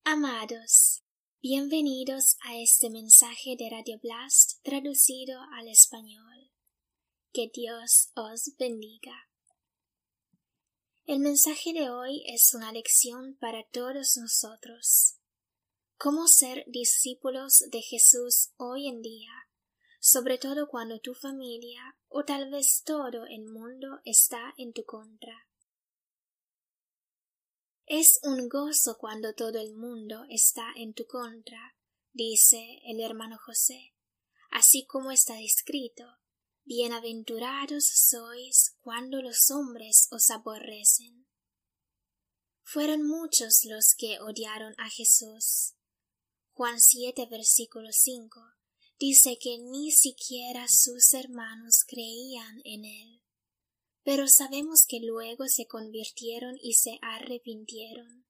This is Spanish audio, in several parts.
Amados, bienvenidos a este mensaje de Radio Blast traducido al español. Que Dios os bendiga. El mensaje de hoy es una lección para todos nosotros. Cómo ser discípulos de Jesús hoy en día, sobre todo cuando tu familia o tal vez todo el mundo está en tu contra. Es un gozo cuando todo el mundo está en tu contra, dice el hermano José, así como está escrito: bienaventurados sois cuando los hombres os aborrecen. Fueron muchos los que odiaron a Jesús. Juan 7, versículo 5, dice que ni siquiera sus hermanos creían en él. Pero sabemos que luego se convirtieron y se arrepintieron.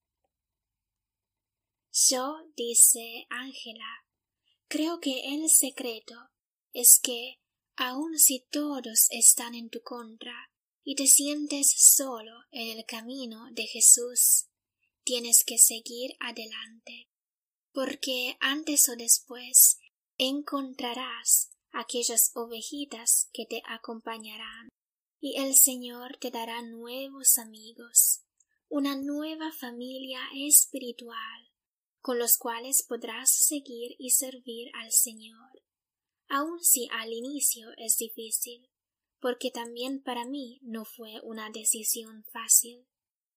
Yo, dice Ángela, creo que el secreto es que, aun si todos están en tu contra y te sientes solo en el camino de Jesús, tienes que seguir adelante, porque antes o después encontrarás aquellas ovejitas que te acompañarán. Y el Señor te dará nuevos amigos, una nueva familia espiritual, con los cuales podrás seguir y servir al Señor, aun si al inicio es difícil, porque también para mí no fue una decisión fácil.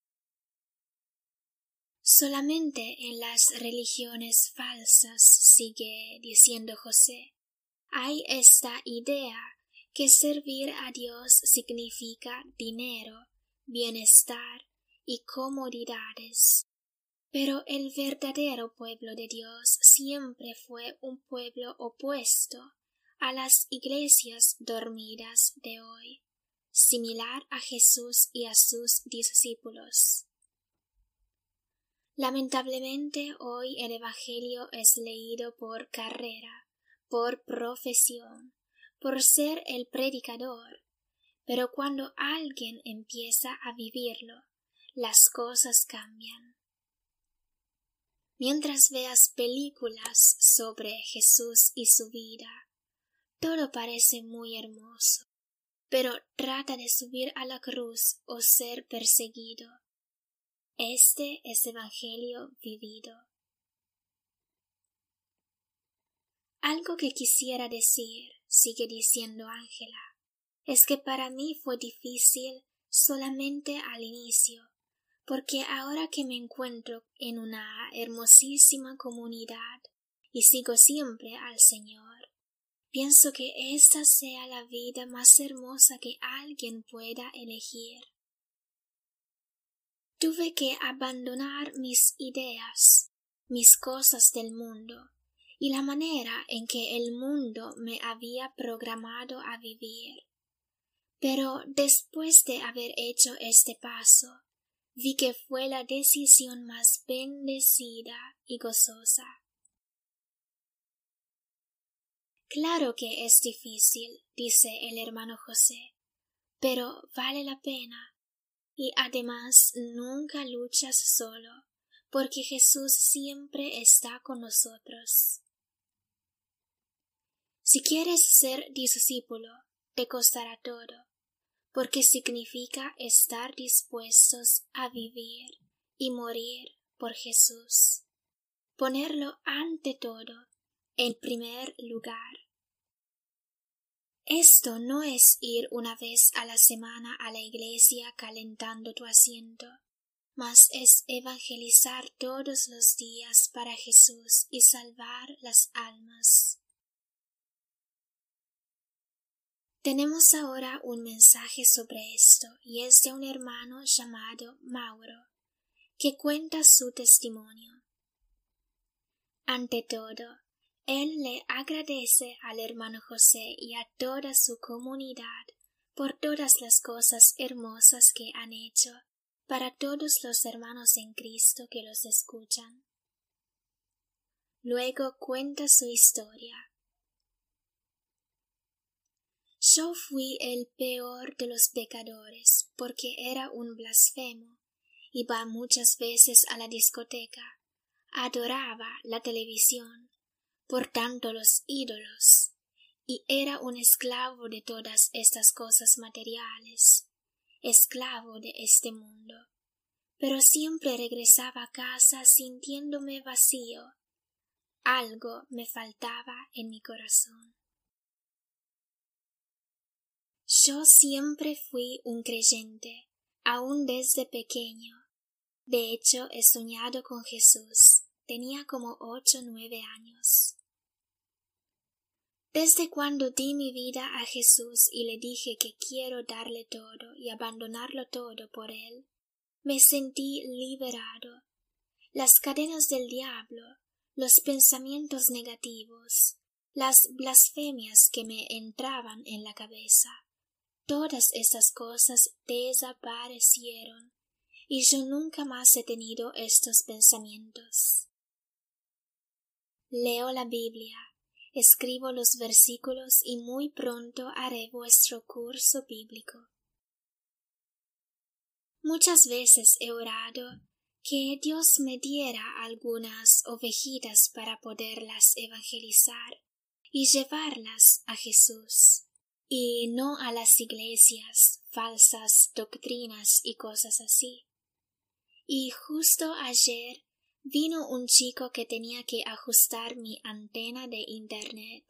Solamente en las religiones falsas, sigue diciendo José, hay esta idea que servir a Dios significa dinero, bienestar y comodidades. Pero el verdadero pueblo de Dios siempre fue un pueblo opuesto a las iglesias dormidas de hoy, similar a Jesús y a sus discípulos. Lamentablemente hoy el Evangelio es leído por carrera, por profesión, por ser el predicador, pero cuando alguien empieza a vivirlo, las cosas cambian. Mientras veas películas sobre Jesús y su vida, todo parece muy hermoso, pero trata de subir a la cruz o ser perseguido. Este es Evangelio vivido. Algo que quisiera decir, sigue diciendo Ángela, es que para mí fue difícil solamente al inicio, porque ahora que me encuentro en una hermosísima comunidad y sigo siempre al Señor, pienso que esta sea la vida más hermosa que alguien pueda elegir. Tuve que abandonar mis ideas, mis cosas del mundo, y la manera en que el mundo me había programado a vivir. Pero después de haber hecho este paso, vi que fue la decisión más bendecida y gozosa. Claro que es difícil, dice el hermano José, pero vale la pena. Y además nunca luchas solo, porque Jesús siempre está con nosotros. Si quieres ser discípulo, te costará todo, porque significa estar dispuestos a vivir y morir por Jesús, ponerlo ante todo, en primer lugar. Esto no es ir una vez a la semana a la iglesia calentando tu asiento, mas es evangelizar todos los días para Jesús y salvar las almas. Tenemos ahora un mensaje sobre esto, y es de un hermano llamado Mauro, que cuenta su testimonio. Ante todo, él le agradece al hermano José y a toda su comunidad por todas las cosas hermosas que han hecho para todos los hermanos en Cristo que los escuchan. Luego cuenta su historia. Yo fui el peor de los pecadores, porque era un blasfemo, iba muchas veces a la discoteca, adoraba la televisión, por tanto los ídolos, y era un esclavo de todas estas cosas materiales, esclavo de este mundo. Pero siempre regresaba a casa sintiéndome vacío. Algo me faltaba en mi corazón. Yo siempre fui un creyente, aun desde pequeño. De hecho, he soñado con Jesús. Tenía como 8 o 9 años. Desde cuando di mi vida a Jesús y le dije que quiero darle todo y abandonarlo todo por Él, me sentí liberado. Las cadenas del diablo, los pensamientos negativos, las blasfemias que me entraban en la cabeza, todas esas cosas desaparecieron, y yo nunca más he tenido estos pensamientos. Leo la Biblia, escribo los versículos y muy pronto haré vuestro curso bíblico. Muchas veces he orado que Dios me diera algunas ovejitas para poderlas evangelizar y llevarlas a Jesús, y no a las iglesias, falsas doctrinas y cosas así. Y justo ayer vino un chico que tenía que ajustar mi antena de internet.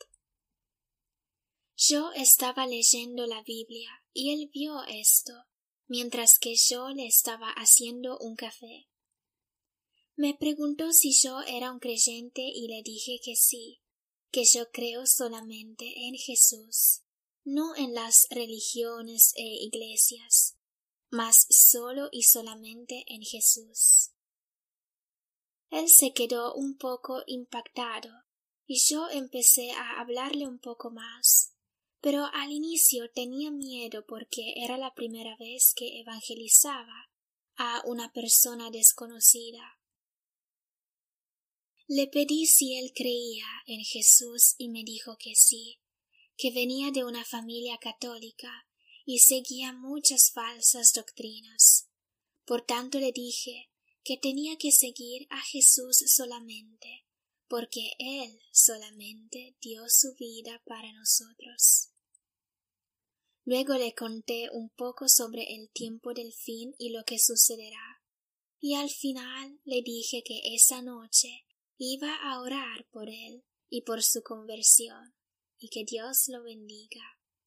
Yo estaba leyendo la Biblia y él vio esto, mientras que yo le estaba haciendo un café. Me preguntó si yo era un creyente y le dije que sí, que yo creo solamente en Jesús, no en las religiones e iglesias, mas solo y solamente en Jesús. Él se quedó un poco impactado, y yo empecé a hablarle un poco más, pero al inicio tenía miedo porque era la primera vez que evangelizaba a una persona desconocida. Le pedí si él creía en Jesús y me dijo que sí, que venía de una familia católica y seguía muchas falsas doctrinas. Por tanto le dije que tenía que seguir a Jesús solamente, porque Él solamente dio su vida para nosotros. Luego le conté un poco sobre el tiempo del fin y lo que sucederá, y al final le dije que esa noche iba a orar por él y por su conversión, y que Dios lo bendiga.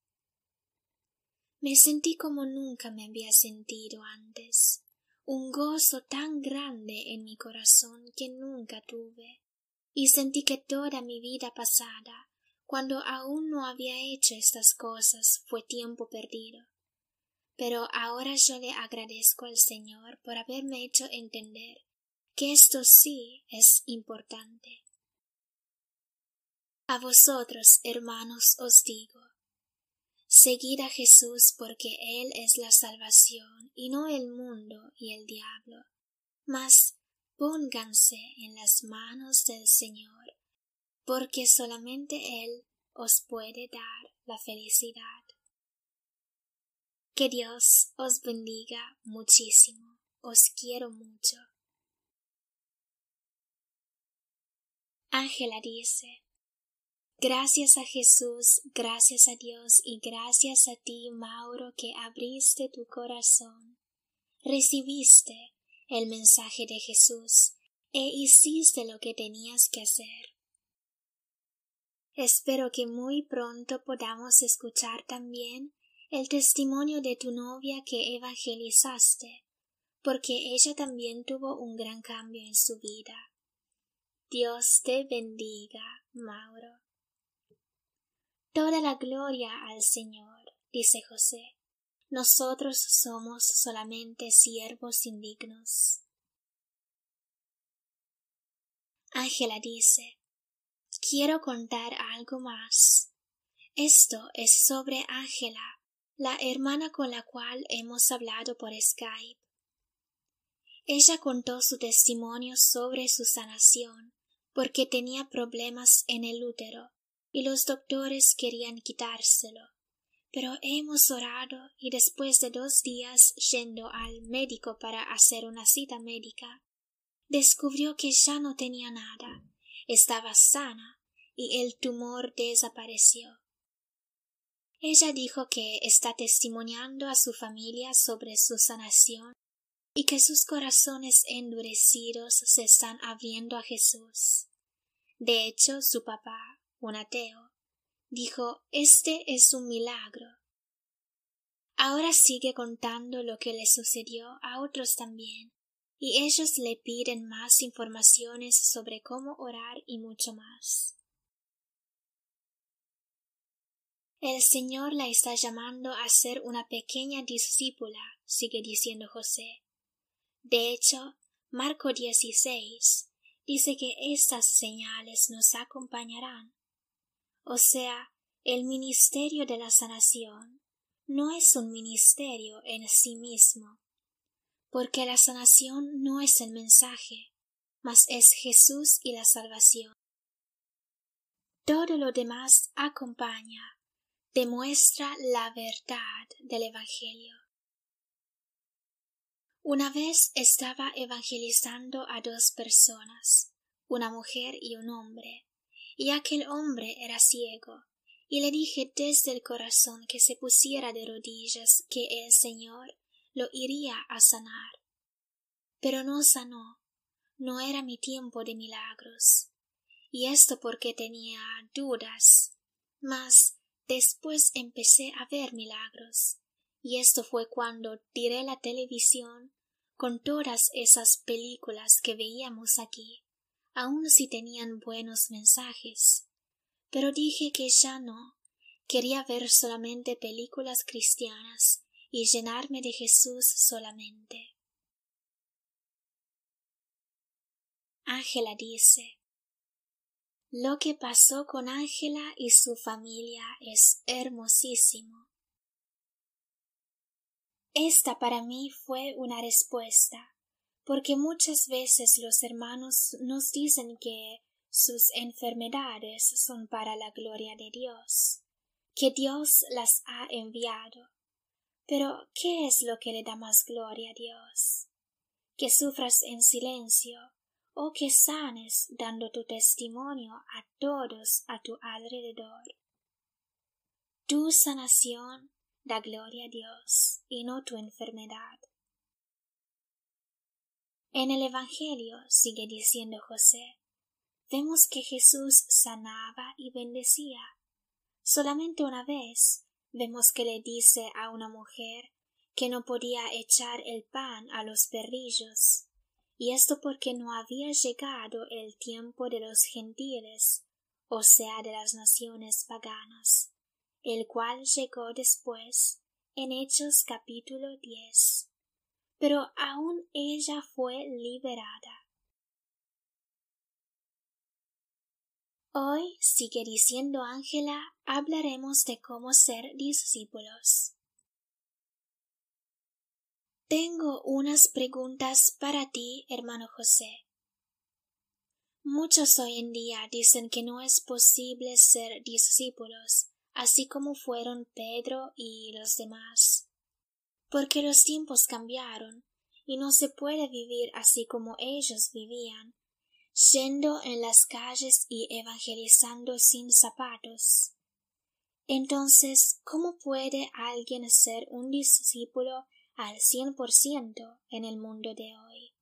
Me sentí como nunca me había sentido antes, un gozo tan grande en mi corazón que nunca tuve, y sentí que toda mi vida pasada, cuando aún no había hecho estas cosas, fue tiempo perdido. Pero ahora yo le agradezco al Señor por haberme hecho entender que esto sí es importante. A vosotros, hermanos, os digo, seguid a Jesús porque Él es la salvación y no el mundo y el diablo, mas pónganse en las manos del Señor, porque solamente Él os puede dar la felicidad. Que Dios os bendiga muchísimo, os quiero mucho. Ángela dice: gracias a Jesús, gracias a Dios y gracias a ti, Mauro, que abriste tu corazón, recibiste el mensaje de Jesús e hiciste lo que tenías que hacer. Espero que muy pronto podamos escuchar también el testimonio de tu novia que evangelizaste, porque ella también tuvo un gran cambio en su vida. Dios te bendiga, Mauro. Toda la gloria al Señor, dice José. Nosotros somos solamente siervos indignos. Ángela dice: quiero contar algo más. Esto es sobre Ángela, la hermana con la cual hemos hablado por Skype. Ella contó su testimonio sobre su sanación, porque tenía problemas en el útero, y los doctores querían quitárselo. Pero hemos orado y después de 2 días yendo al médico para hacer una cita médica, descubrió que ya no tenía nada, estaba sana y el tumor desapareció. Ella dijo que está testimoniando a su familia sobre su sanación y que sus corazones endurecidos se están abriendo a Jesús. De hecho, su papá, un ateo, dijo: «Este es un milagro». Ahora sigue contando lo que le sucedió a otros también, y ellos le piden más informaciones sobre cómo orar y mucho más. El Señor la está llamando a ser una pequeña discípula, sigue diciendo José. De hecho, Marcos 16 dice que estas señales nos acompañarán. O sea, el ministerio de la sanación no es un ministerio en sí mismo, porque la sanación no es el mensaje, mas es Jesús y la salvación. Todo lo demás acompaña, demuestra la verdad del Evangelio. Una vez estaba evangelizando a 2 personas, una mujer y un hombre, y aquel hombre era ciego, y le dije desde el corazón que se pusiera de rodillas, que el Señor lo iría a sanar. Pero no sanó, no era mi tiempo de milagros, y esto porque tenía dudas, mas después empecé a ver milagros, y esto fue cuando tiré la televisión con todas esas películas que veíamos aquí, aun si tenían buenos mensajes. Pero dije que ya no, quería ver solamente películas cristianas y llenarme de Jesús solamente. Ángela dice: lo que pasó con Ángela y su familia es hermosísimo. Esta para mí fue una respuesta, porque muchas veces los hermanos nos dicen que sus enfermedades son para la gloria de Dios, que Dios las ha enviado. Pero, ¿qué es lo que le da más gloria a Dios? ¿Que sufras en silencio o que sanes dando tu testimonio a todos a tu alrededor? Tu sanación da gloria a Dios y no tu enfermedad. En el Evangelio, sigue diciendo José, vemos que Jesús sanaba y bendecía. Solamente una vez vemos que le dice a una mujer que no podía echar el pan a los perrillos, y esto porque no había llegado el tiempo de los gentiles, o sea, de las naciones paganas, el cual llegó después en Hechos capítulo 10. Pero aún ella fue liberada. Hoy, sigue diciendo Ángela, hablaremos de cómo ser discípulos. Tengo unas preguntas para ti, hermano José. Muchos hoy en día dicen que no es posible ser discípulos, así como fueron Pedro y los demás, porque los tiempos cambiaron y no se puede vivir así como ellos vivían, yendo en las calles y evangelizando sin zapatos. Entonces, ¿cómo puede alguien ser un discípulo al 100% en el mundo de hoy?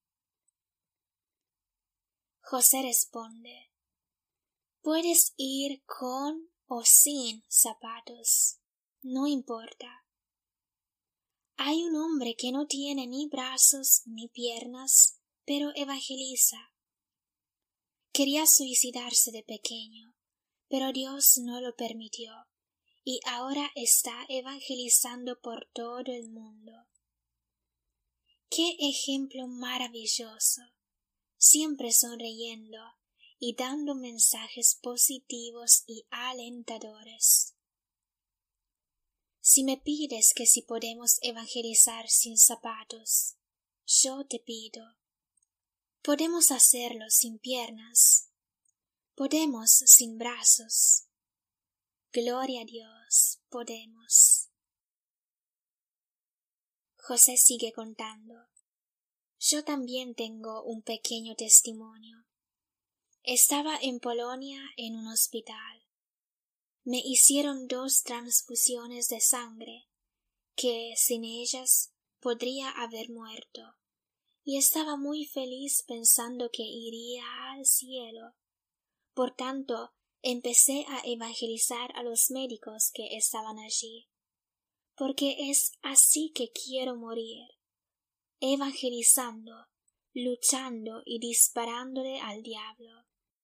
José responde: puedes ir con o sin zapatos, no importa. Hay un hombre que no tiene ni brazos ni piernas, pero evangeliza. Quería suicidarse de pequeño, pero Dios no lo permitió, y ahora está evangelizando por todo el mundo. ¡Qué ejemplo maravilloso! Siempre sonriendo y dando mensajes positivos y alentadores. Si me pides que si podemos evangelizar sin zapatos, yo te pido, podemos hacerlo sin piernas, podemos sin brazos. Gloria a Dios, podemos. José sigue contando. Yo también tengo un pequeño testimonio. Estaba en Polonia en un hospital. Me hicieron 2 transfusiones de sangre, que sin ellas podría haber muerto, y estaba muy feliz pensando que iría al cielo. Por tanto, empecé a evangelizar a los médicos que estaban allí, porque es así que quiero morir, evangelizando, luchando y disparándole al diablo.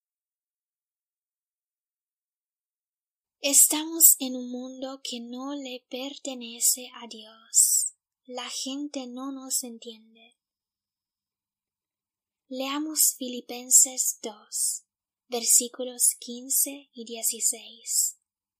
Estamos en un mundo que no le pertenece a Dios. La gente no nos entiende. Leamos Filipenses 2, versículos 15 y 16.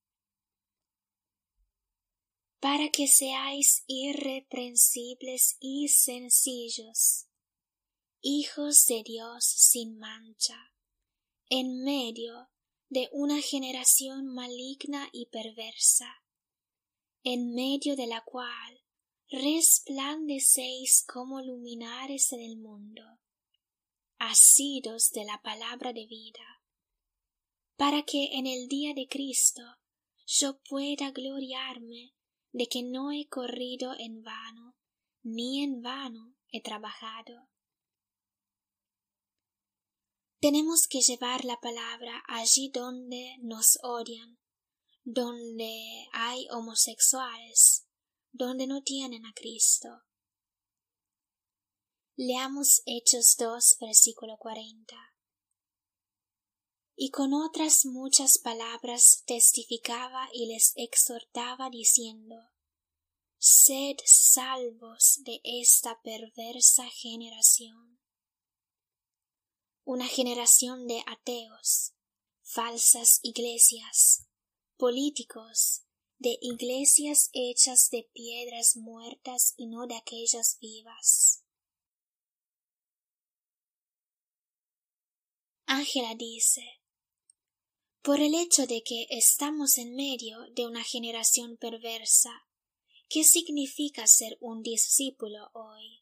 Para que seáis irreprensibles y sencillos, hijos de Dios sin mancha, en medio de una generación maligna y perversa, en medio de la cual resplandecéis como luminares en el mundo, asidos de la palabra de vida, para que en el día de Cristo yo pueda gloriarme de que no he corrido en vano, ni en vano he trabajado. Tenemos que llevar la palabra allí donde nos odian, donde hay homosexuales, donde no tienen a Cristo. Leamos Hechos 2, versículo 40. Y con otras muchas palabras testificaba y les exhortaba diciendo: Sed salvos de esta perversa generación. Una generación de ateos, falsas iglesias, políticos, de iglesias hechas de piedras muertas y no de aquellas vivas. Ángela dice: por el hecho de que estamos en medio de una generación perversa, ¿qué significa ser un discípulo hoy?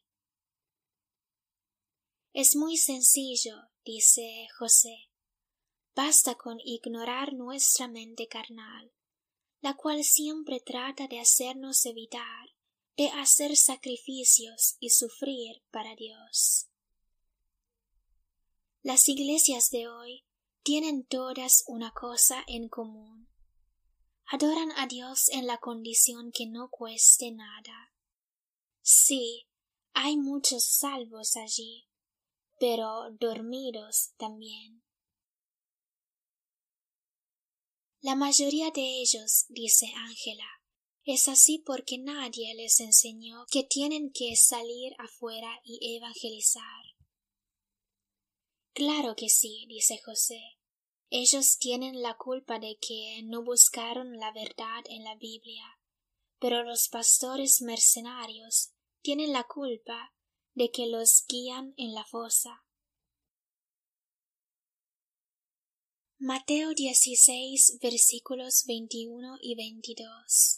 Es muy sencillo, dice José. Basta con ignorar nuestra mente carnal, la cual siempre trata de hacernos evitar de hacer sacrificios y sufrir para Dios. Las iglesias de hoy tienen todas una cosa en común: adoran a Dios en la condición que no cueste nada. Sí, hay muchos salvos allí, pero dormidos también. La mayoría de ellos, dice Ángela, es así porque nadie les enseñó que tienen que salir afuera y evangelizar. Claro que sí, dice José. Ellos tienen la culpa de que no buscaron la verdad en la Biblia, pero los pastores mercenarios tienen la culpa de que los guían en la fosa. Mateo 16, versículos 21 y 22.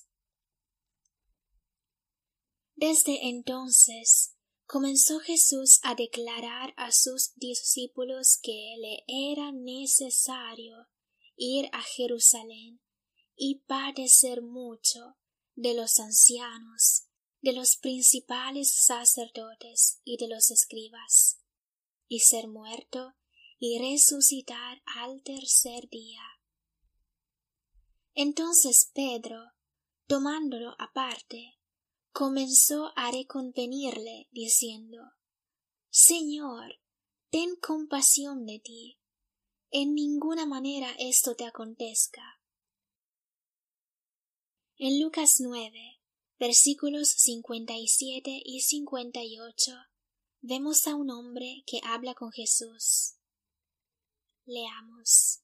Desde entonces comenzó Jesús a declarar a sus discípulos que le era necesario ir a Jerusalén y padecer mucho de los ancianos, de los principales sacerdotes y de los escribas, y ser muerto y resucitar al tercer día. Entonces Pedro, tomándolo aparte, comenzó a reconvenirle, diciendo: Señor, ten compasión de ti, en ninguna manera esto te acontezca. En Lucas 9, versículos 57 y 58, vemos a un hombre que habla con Jesús. Leamos.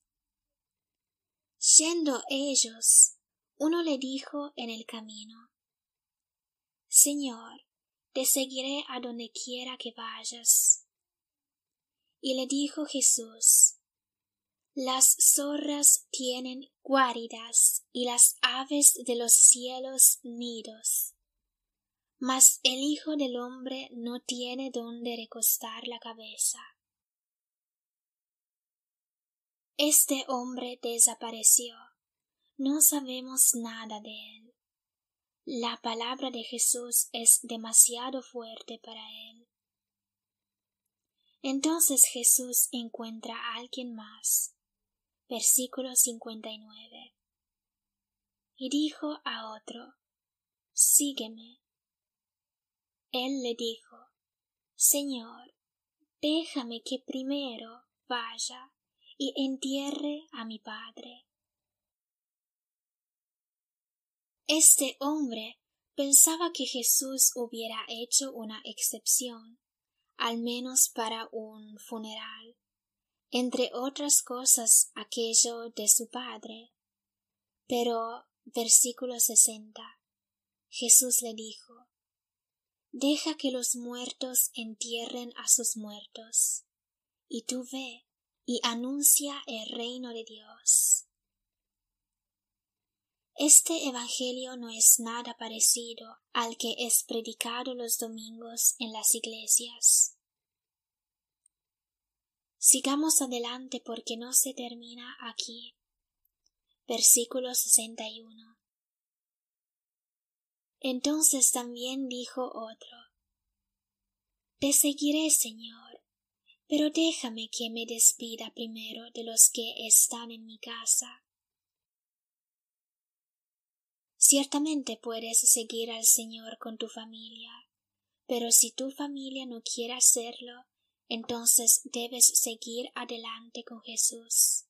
Yendo ellos, uno le dijo en el camino: Señor, te seguiré a donde quiera que vayas. Y le dijo Jesús: Las zorras tienen guaridas y las aves de los cielos nidos, mas el Hijo del Hombre no tiene donde recostar la cabeza. Este hombre desapareció. No sabemos nada de él. La palabra de Jesús es demasiado fuerte para él. Entonces Jesús encuentra a alguien más. Versículo 59. Y dijo a otro: Sígueme. Él le dijo: Señor, déjame que primero vaya y entierre a mi padre. Este hombre pensaba que Jesús hubiera hecho una excepción, al menos para un funeral, entre otras cosas aquello de su padre. Pero, versículo 60, Jesús le dijo: Deja que los muertos entierren a sus muertos, y tú ve y anuncia el reino de Dios. Este evangelio no es nada parecido al que es predicado los domingos en las iglesias. Sigamos adelante porque no se termina aquí. Versículo 61. Entonces también dijo otro: Te seguiré, Señor, pero déjame que me despida primero de los que están en mi casa. Ciertamente puedes seguir al Señor con tu familia, pero si tu familia no quiere hacerlo, entonces debes seguir adelante con Jesús.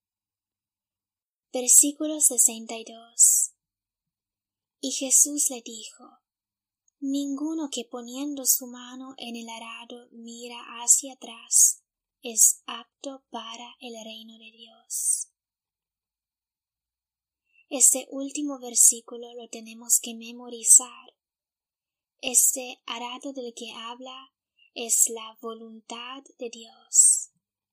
Versículo 62. Y Jesús le dijo: Ninguno que poniendo su mano en el arado mira hacia atrás es apto para el reino de Dios. Este último versículo lo tenemos que memorizar. Este arado del que habla es la voluntad de Dios.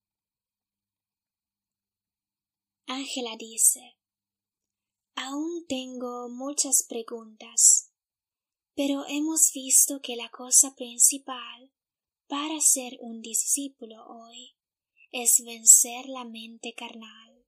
Ángela dice: Aún tengo muchas preguntas, pero hemos visto que la cosa principal para ser un discípulo hoy es vencer la mente carnal.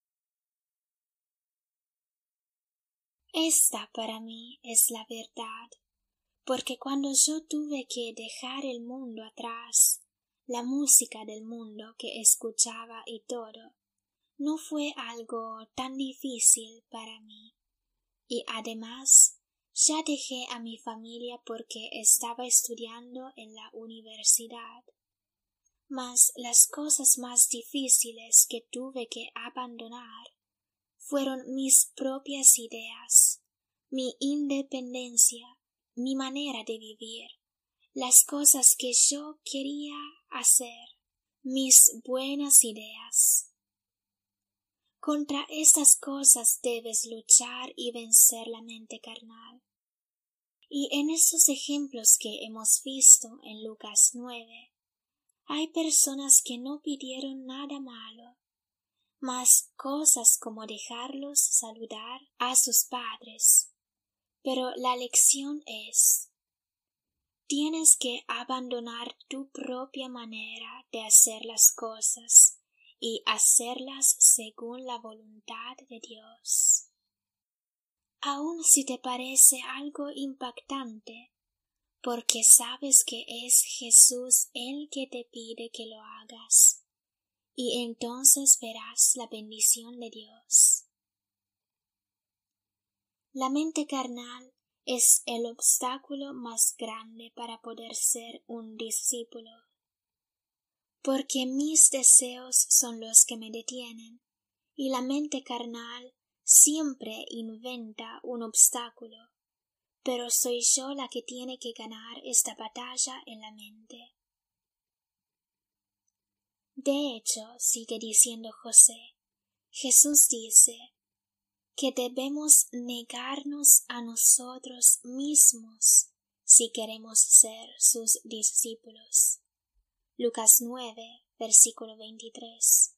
Esta para mí es la verdad, porque cuando yo tuve que dejar el mundo atrás, la música del mundo que escuchaba y todo, no fue algo tan difícil para mí. Y además, ya dejé a mi familia porque estaba estudiando en la universidad. Mas las cosas más difíciles que tuve que abandonar fueron mis propias ideas, mi independencia, mi manera de vivir, las cosas que yo quería hacer, mis buenas ideas. Contra estas cosas debes luchar y vencer la mente carnal. Y en estos ejemplos que hemos visto en Lucas 9, hay personas que no pidieron nada malo, mas cosas como dejarlos saludar a sus padres. Pero la lección es: tienes que abandonar tu propia manera de hacer las cosas y hacerlas según la voluntad de Dios. Aun si te parece algo impactante, porque sabes que es Jesús el que te pide que lo hagas, y entonces verás la bendición de Dios. La mente carnal es el obstáculo más grande para poder ser un discípulo, porque mis deseos son los que me detienen, y la mente carnal siempre inventa un obstáculo, pero soy yo la que tiene que ganar esta batalla en la mente. De hecho, sigue diciendo José, Jesús dice que debemos negarnos a nosotros mismos si queremos ser sus discípulos. Lucas 9, versículo 23.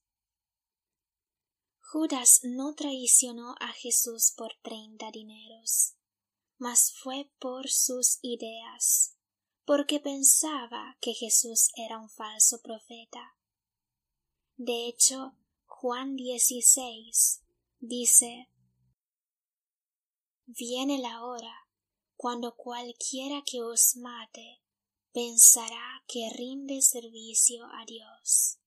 Judas no traicionó a Jesús por 30 dineros, mas fue por sus ideas, porque pensaba que Jesús era un falso profeta. De hecho, Juan 16 dice: Viene la hora cuando cualquiera que os mate pensará que rinde servicio a Dios.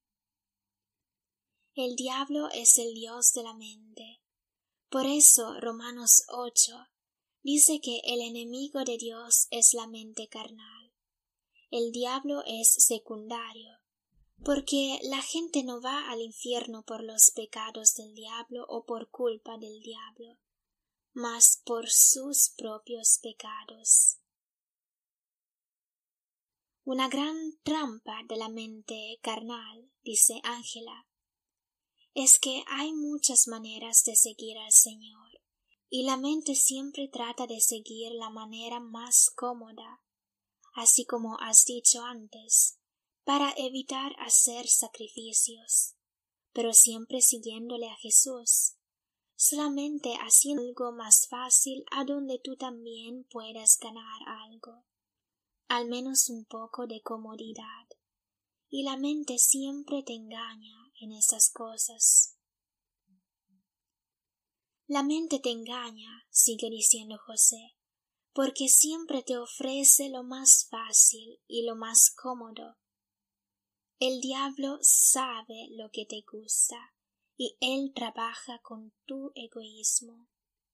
El diablo es el dios de la mente. Por eso Romanos 8 dice que el enemigo de Dios es la mente carnal. El diablo es secundario, porque la gente no va al infierno por los pecados del diablo o por culpa del diablo, mas por sus propios pecados. Una gran trampa de la mente carnal, dice Ángela, es que hay muchas maneras de seguir al Señor, y la mente siempre trata de seguir la manera más cómoda, así como has dicho antes, para evitar hacer sacrificios, pero siempre siguiéndole a Jesús, solamente haciendo algo más fácil a donde tú también puedas ganar algo, al menos un poco de comodidad, y la mente siempre te engaña en esas cosas. La mente te engaña, sigue diciendo José, porque siempre te ofrece lo más fácil y lo más cómodo. El diablo sabe lo que te gusta, y él trabaja con tu egoísmo.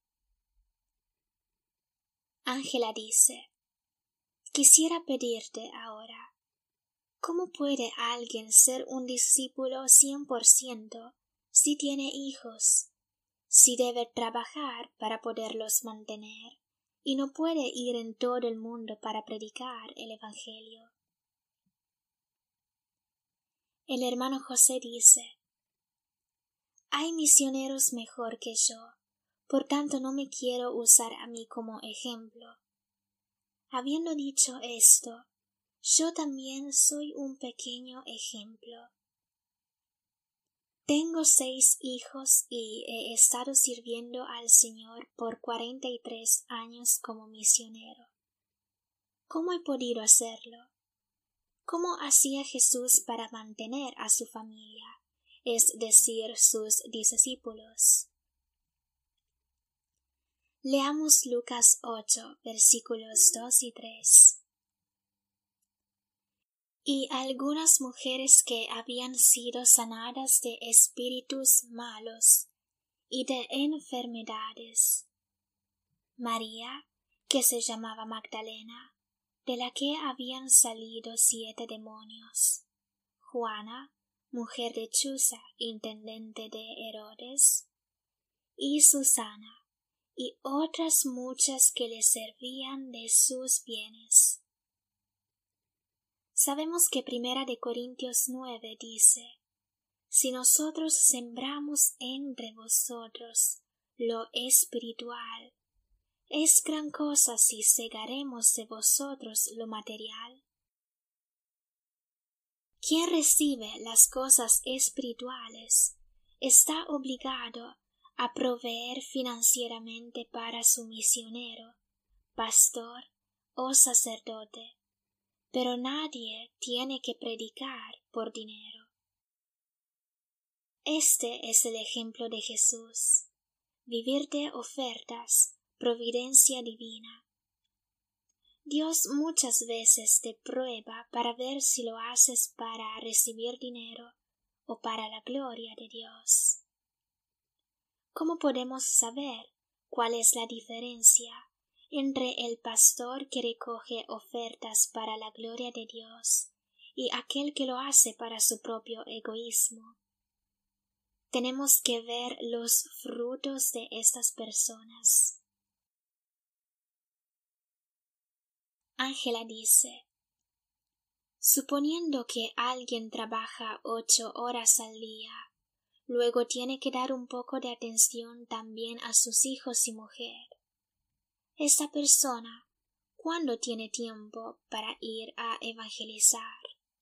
Ángela dice: quisiera pedirte ahora, ¿cómo puede alguien ser un discípulo 100% si tiene hijos, si debe trabajar para poderlos mantener, y no puede ir en todo el mundo para predicar el Evangelio? El hermano José dice: hay misioneros mejor que yo, por tanto no me quiero usar a mí como ejemplo. Habiendo dicho esto, yo también soy un pequeño ejemplo. Tengo 6 hijos y he estado sirviendo al Señor por 43 años como misionero. ¿Cómo he podido hacerlo? ¿Cómo hacía Jesús para mantener a su familia, es decir, sus discípulos? Leamos Lucas 8, versículos 2 y 3. Y algunas mujeres que habían sido sanadas de espíritus malos y de enfermedades. María, que se llamaba Magdalena, de la que habían salido 7 demonios. Juana, mujer de Chuza, intendente de Herodes, y Susana, y otras muchas que le servían de sus bienes. Sabemos que 1 Corintios 9 dice: si nosotros sembramos entre vosotros lo espiritual, ¿es gran cosa si segaremos de vosotros lo material? Quien recibe las cosas espirituales está obligado a proveer financieramente para su misionero, pastor o sacerdote, pero nadie tiene que predicar por dinero. Este es el ejemplo de Jesús: vivir de ofertas, providencia divina. Dios muchas veces te prueba para ver si lo haces para recibir dinero o para la gloria de Dios. ¿Cómo podemos saber cuál es la diferencia entre el pastor que recoge ofertas para la gloria de Dios y aquel que lo hace para su propio egoísmo? Tenemos que ver los frutos de estas personas. Ángela dice: suponiendo que alguien trabaja 8 horas al día, luego tiene que dar un poco de atención también a sus hijos y mujer. Esta persona, ¿cuándo tiene tiempo para ir a evangelizar?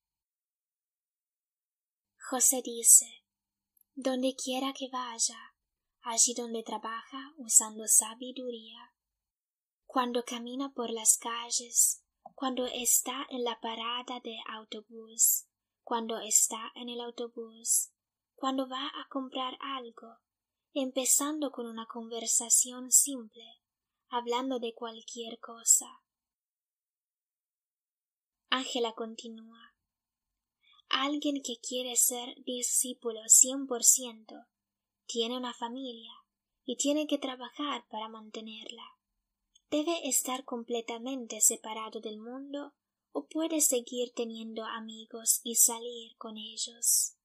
José dice: donde quiera que vaya, allí donde trabaja usando sabiduría, cuando camina por las calles, cuando está en la parada de autobús, cuando está en el autobús, cuando va a comprar algo, empezando con una conversación simple, hablando de cualquier cosa. Ángela continúa. Alguien que quiere ser discípulo 100% tiene una familia y tiene que trabajar para mantenerla. ¿Debe estar completamente separado del mundo o puede seguir teniendo amigos y salir con ellos?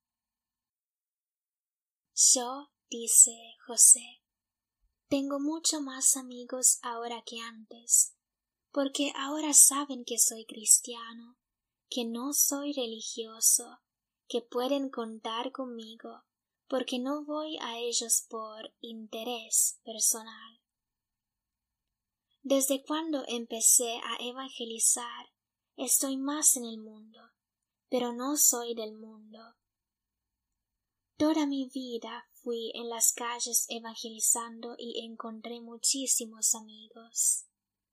Yo, dice José, tengo mucho más amigos ahora que antes, porque ahora saben que soy cristiano, que no soy religioso, que pueden contar conmigo, porque no voy a ellos por interés personal. Desde cuando empecé a evangelizar, estoy más en el mundo, pero no soy del mundo. Toda mi vida fui en las calles evangelizando y encontré muchísimos amigos.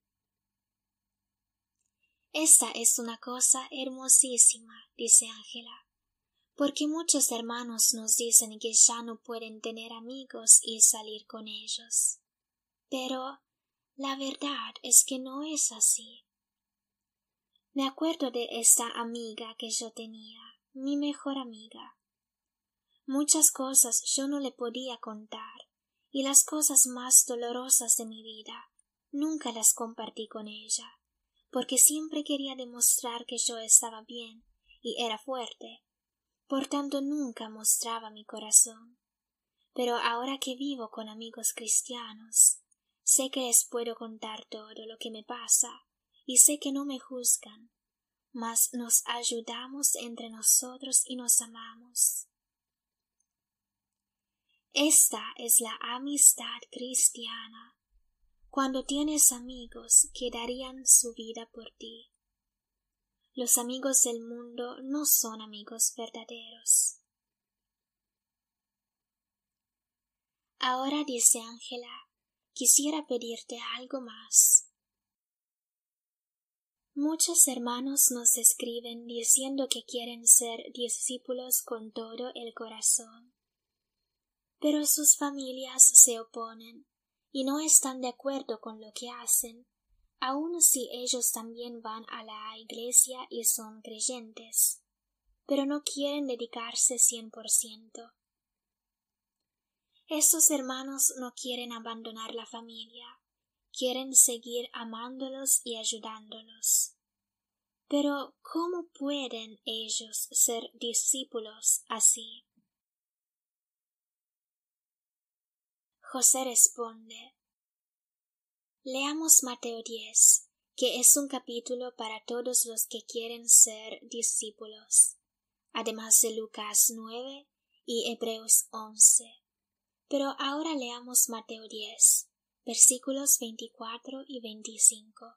Esta es una cosa hermosísima, dice Ángela, porque muchos hermanos nos dicen que ya no pueden tener amigos y salir con ellos. Pero la verdad es que no es así. Me acuerdo de esta amiga que yo tenía, mi mejor amiga. Muchas cosas yo no le podía contar, y las cosas más dolorosas de mi vida nunca las compartí con ella, porque siempre quería demostrar que yo estaba bien y era fuerte, por tanto nunca mostraba mi corazón. Pero ahora que vivo con amigos cristianos, sé que les puedo contar todo lo que me pasa, y sé que no me juzgan, mas nos ayudamos entre nosotros y nos amamos. Esta es la amistad cristiana, cuando tienes amigos que darían su vida por ti. Los amigos del mundo no son amigos verdaderos. Ahora, dice Ángela, quisiera pedirte algo más. Muchos hermanos nos escriben diciendo que quieren ser discípulos con todo el corazón, pero sus familias se oponen y no están de acuerdo con lo que hacen, aun si ellos también van a la iglesia y son creyentes, pero no quieren dedicarse 100%. Estos hermanos no quieren abandonar la familia, quieren seguir amándolos y ayudándolos. Pero ¿cómo pueden ellos ser discípulos así? José responde. Leamos Mateo 10, que es un capítulo para todos los que quieren ser discípulos, además de Lucas 9 y Hebreos 11. Pero ahora leamos Mateo 10, versículos 24 y 25.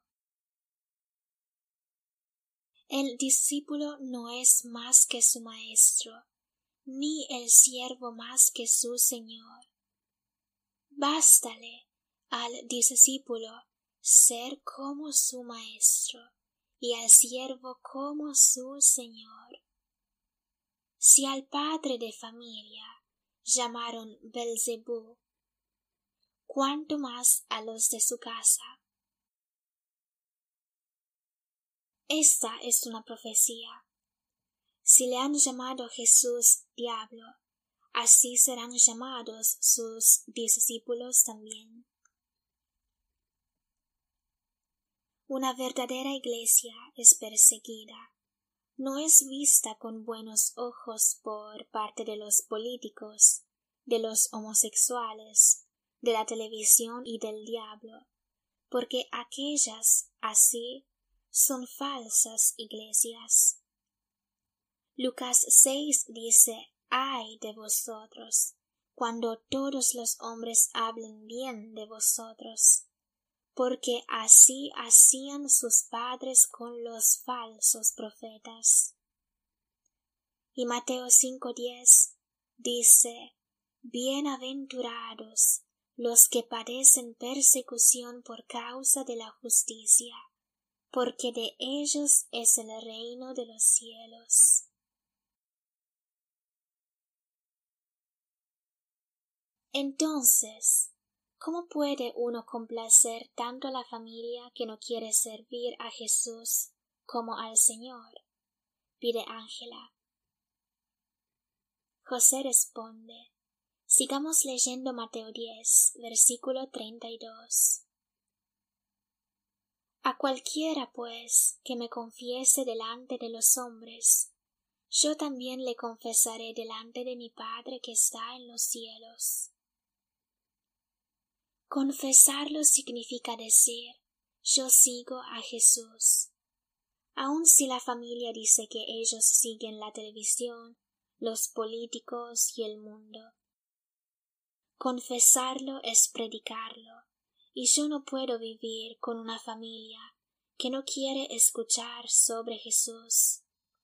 El discípulo no es más que su maestro, ni el siervo más que su señor. Bástale al discípulo ser como su maestro y al siervo como su señor. Si al padre de familia llamaron Belzebú, cuánto más a los de su casa. Esta es una profecía. Si le han llamado Jesús diablo, así serán llamados sus discípulos también. Una verdadera iglesia es perseguida, no es vista con buenos ojos por parte de los políticos, de los homosexuales, de la televisión y del diablo, porque aquellas así son falsas iglesias. Lucas 6 dice, ay de vosotros, cuando todos los hombres hablen bien de vosotros, porque así hacían sus padres con los falsos profetas. Y Mateo 5:10 dice, bienaventurados los que padecen persecución por causa de la justicia, porque de ellos es el reino de los cielos. Entonces, ¿cómo puede uno complacer tanto a la familia que no quiere servir a Jesús como al Señor? Pide Ángela. José responde. Sigamos leyendo Mateo 10, versículo 32. A cualquiera, pues, que me confiese delante de los hombres, yo también le confesaré delante de mi Padre que está en los cielos. Confesarlo significa decir, yo sigo a Jesús. Aun si la familia dice que ellos siguen la televisión, los políticos y el mundo. Confesarlo es predicarlo, y yo no puedo vivir con una familia que no quiere escuchar sobre Jesús.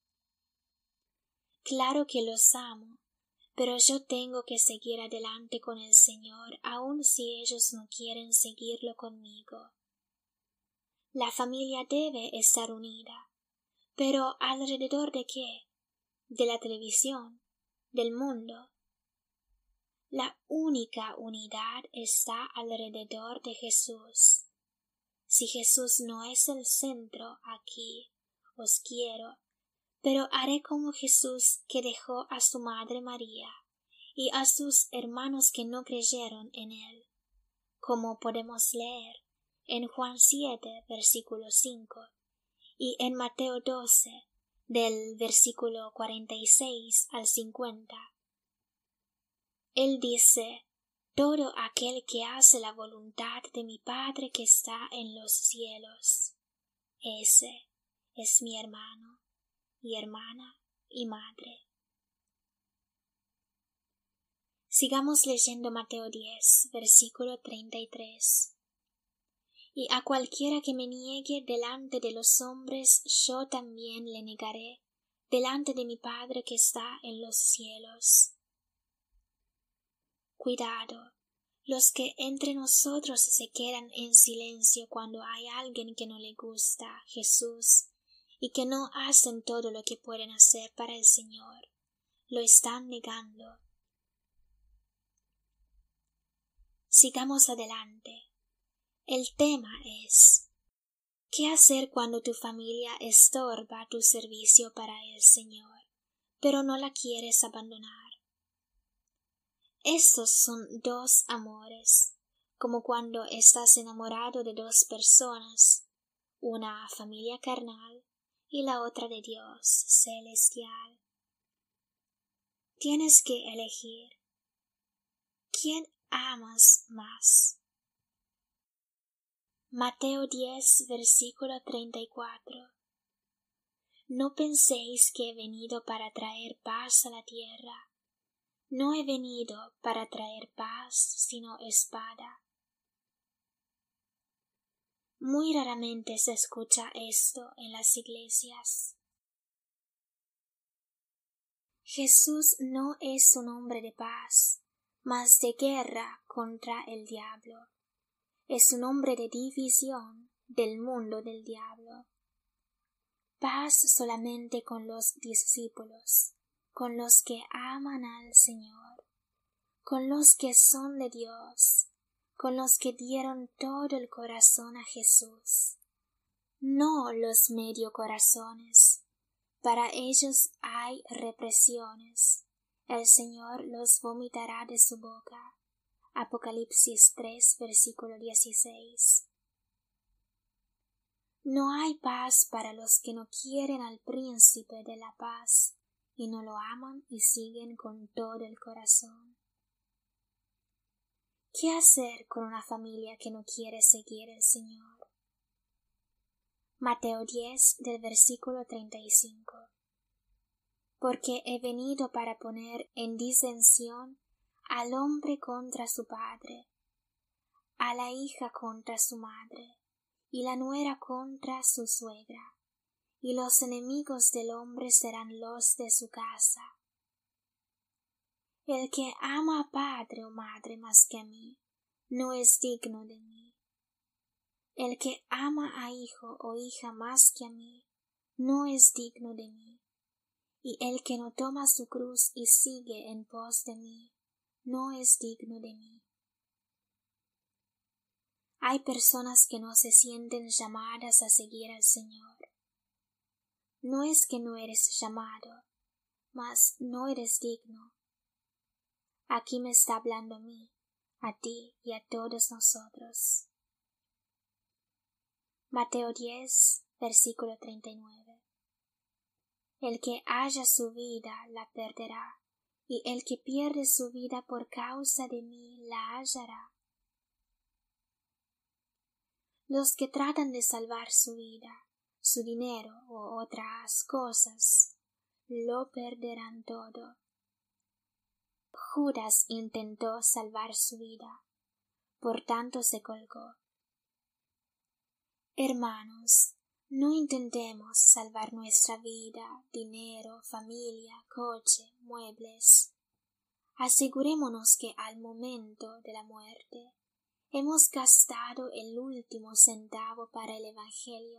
Claro que los amo, pero yo tengo que seguir adelante con el Señor, aun si ellos no quieren seguirlo conmigo. La familia debe estar unida, pero ¿alrededor de qué? ¿De la televisión? ¿Del mundo? La única unidad está alrededor de Jesús. Si Jesús no es el centro aquí, os quiero, pero haré como Jesús, que dejó a su madre María y a sus hermanos que no creyeron en él, como podemos leer en Juan 7, versículo 5, y en Mateo 12, del versículo 46 al 50. Él dice, todo aquel que hace la voluntad de mi Padre que está en los cielos, ese es mi hermano, y hermana, y madre. Sigamos leyendo Mateo 10, versículo 33. Y a cualquiera que me niegue delante de los hombres, yo también le negaré delante de mi Padre que está en los cielos. Cuidado, los que entre nosotros se quedan en silencio cuando hay alguien que no le gusta Jesús y que no hacen todo lo que pueden hacer para el Señor, lo están negando. Sigamos adelante. El tema es, ¿qué hacer cuando tu familia estorba tu servicio para el Señor, pero no la quieres abandonar? Estos son dos amores, como cuando estás enamorado de dos personas, una familia carnal y la otra de Dios celestial. Tienes que elegir. ¿Quién amas más? Mateo 10, versículo 34. No penséis que he venido para traer paz a la tierra. No he venido para traer paz, sino espada. Muy raramente se escucha esto en las iglesias. Jesús no es un hombre de paz, mas de guerra contra el diablo. Es un hombre de división del mundo del diablo. Paz solamente con los discípulos, con los que aman al Señor, con los que son de Dios, con los que dieron todo el corazón a Jesús. No los medio corazones. Para ellos hay represiones. El Señor los vomitará de su boca. Apocalipsis 3, versículo 16. No hay paz para los que no quieren al príncipe de la paz y no lo aman y siguen con todo el corazón. ¿Qué hacer con una familia que no quiere seguir al Señor? Mateo 10 del versículo 35. Porque he venido para poner en disensión al hombre contra su padre, a la hija contra su madre, y la nuera contra su suegra, y los enemigos del hombre serán los de su casa. El que ama a padre o madre más que a mí, no es digno de mí. El que ama a hijo o hija más que a mí, no es digno de mí. Y el que no toma su cruz y sigue en pos de mí, no es digno de mí. Hay personas que no se sienten llamadas a seguir al Señor. No es que no eres llamado, mas no eres digno. Aquí me está hablando a mí, a ti y a todos nosotros. Mateo 10, versículo 39. El que halla su vida la perderá, y el que pierde su vida por causa de mí la hallará. Los que tratan de salvar su vida, su dinero o otras cosas, lo perderán todo. Judas intentó salvar su vida, por tanto se colgó. Hermanos, no intentemos salvar nuestra vida, dinero, familia, coche, muebles. Asegurémonos que al momento de la muerte hemos gastado el último centavo para el Evangelio.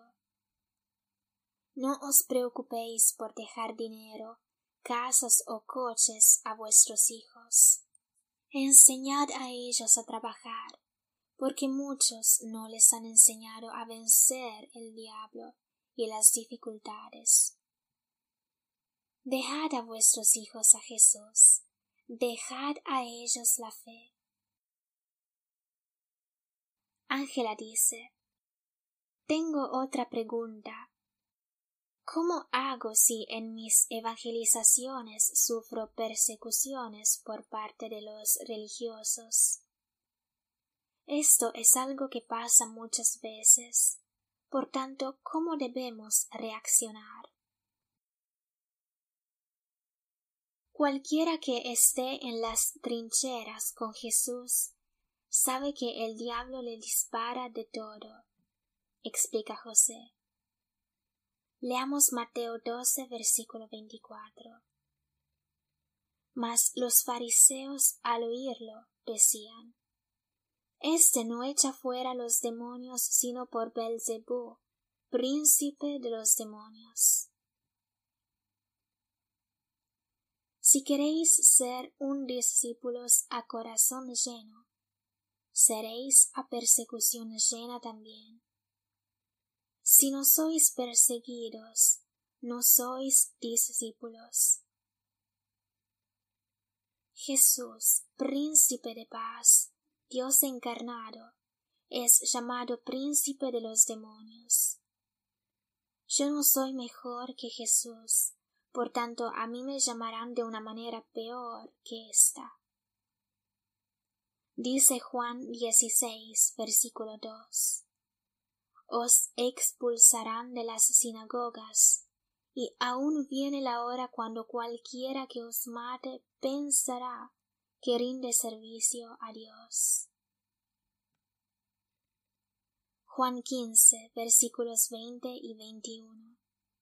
No os preocupéis por dejar dinero, casas o coches a vuestros hijos. Enseñad a ellos a trabajar, porque muchos no les han enseñado a vencer el diablo y las dificultades. Dejad a vuestros hijos a Jesús, dejad a ellos la fe. Ángela dice: tengo otra pregunta. ¿Cómo hago si en mis evangelizaciones sufro persecuciones por parte de los religiosos? Esto es algo que pasa muchas veces. Por tanto, ¿cómo debemos reaccionar? Cualquiera que esté en las trincheras con Jesús sabe que el diablo le dispara de todo, explica José. Leamos Mateo 12, versículo 24. Mas los fariseos al oírlo decían: Este no echa fuera los demonios sino por Belzebú, príncipe de los demonios. Si queréis ser un discípulos a corazón lleno, seréis a persecución llena también. Si no sois perseguidos, no sois discípulos. Jesús, príncipe de paz, Dios encarnado, es llamado príncipe de los demonios. Yo no soy mejor que Jesús, por tanto a mí me llamarán de una manera peor que esta. Dice Juan 16, versículo 2. Os expulsarán de las sinagogas, y aún viene la hora cuando cualquiera que os mate pensará que rinde servicio a Dios. Juan 15, versículos 20 y 21.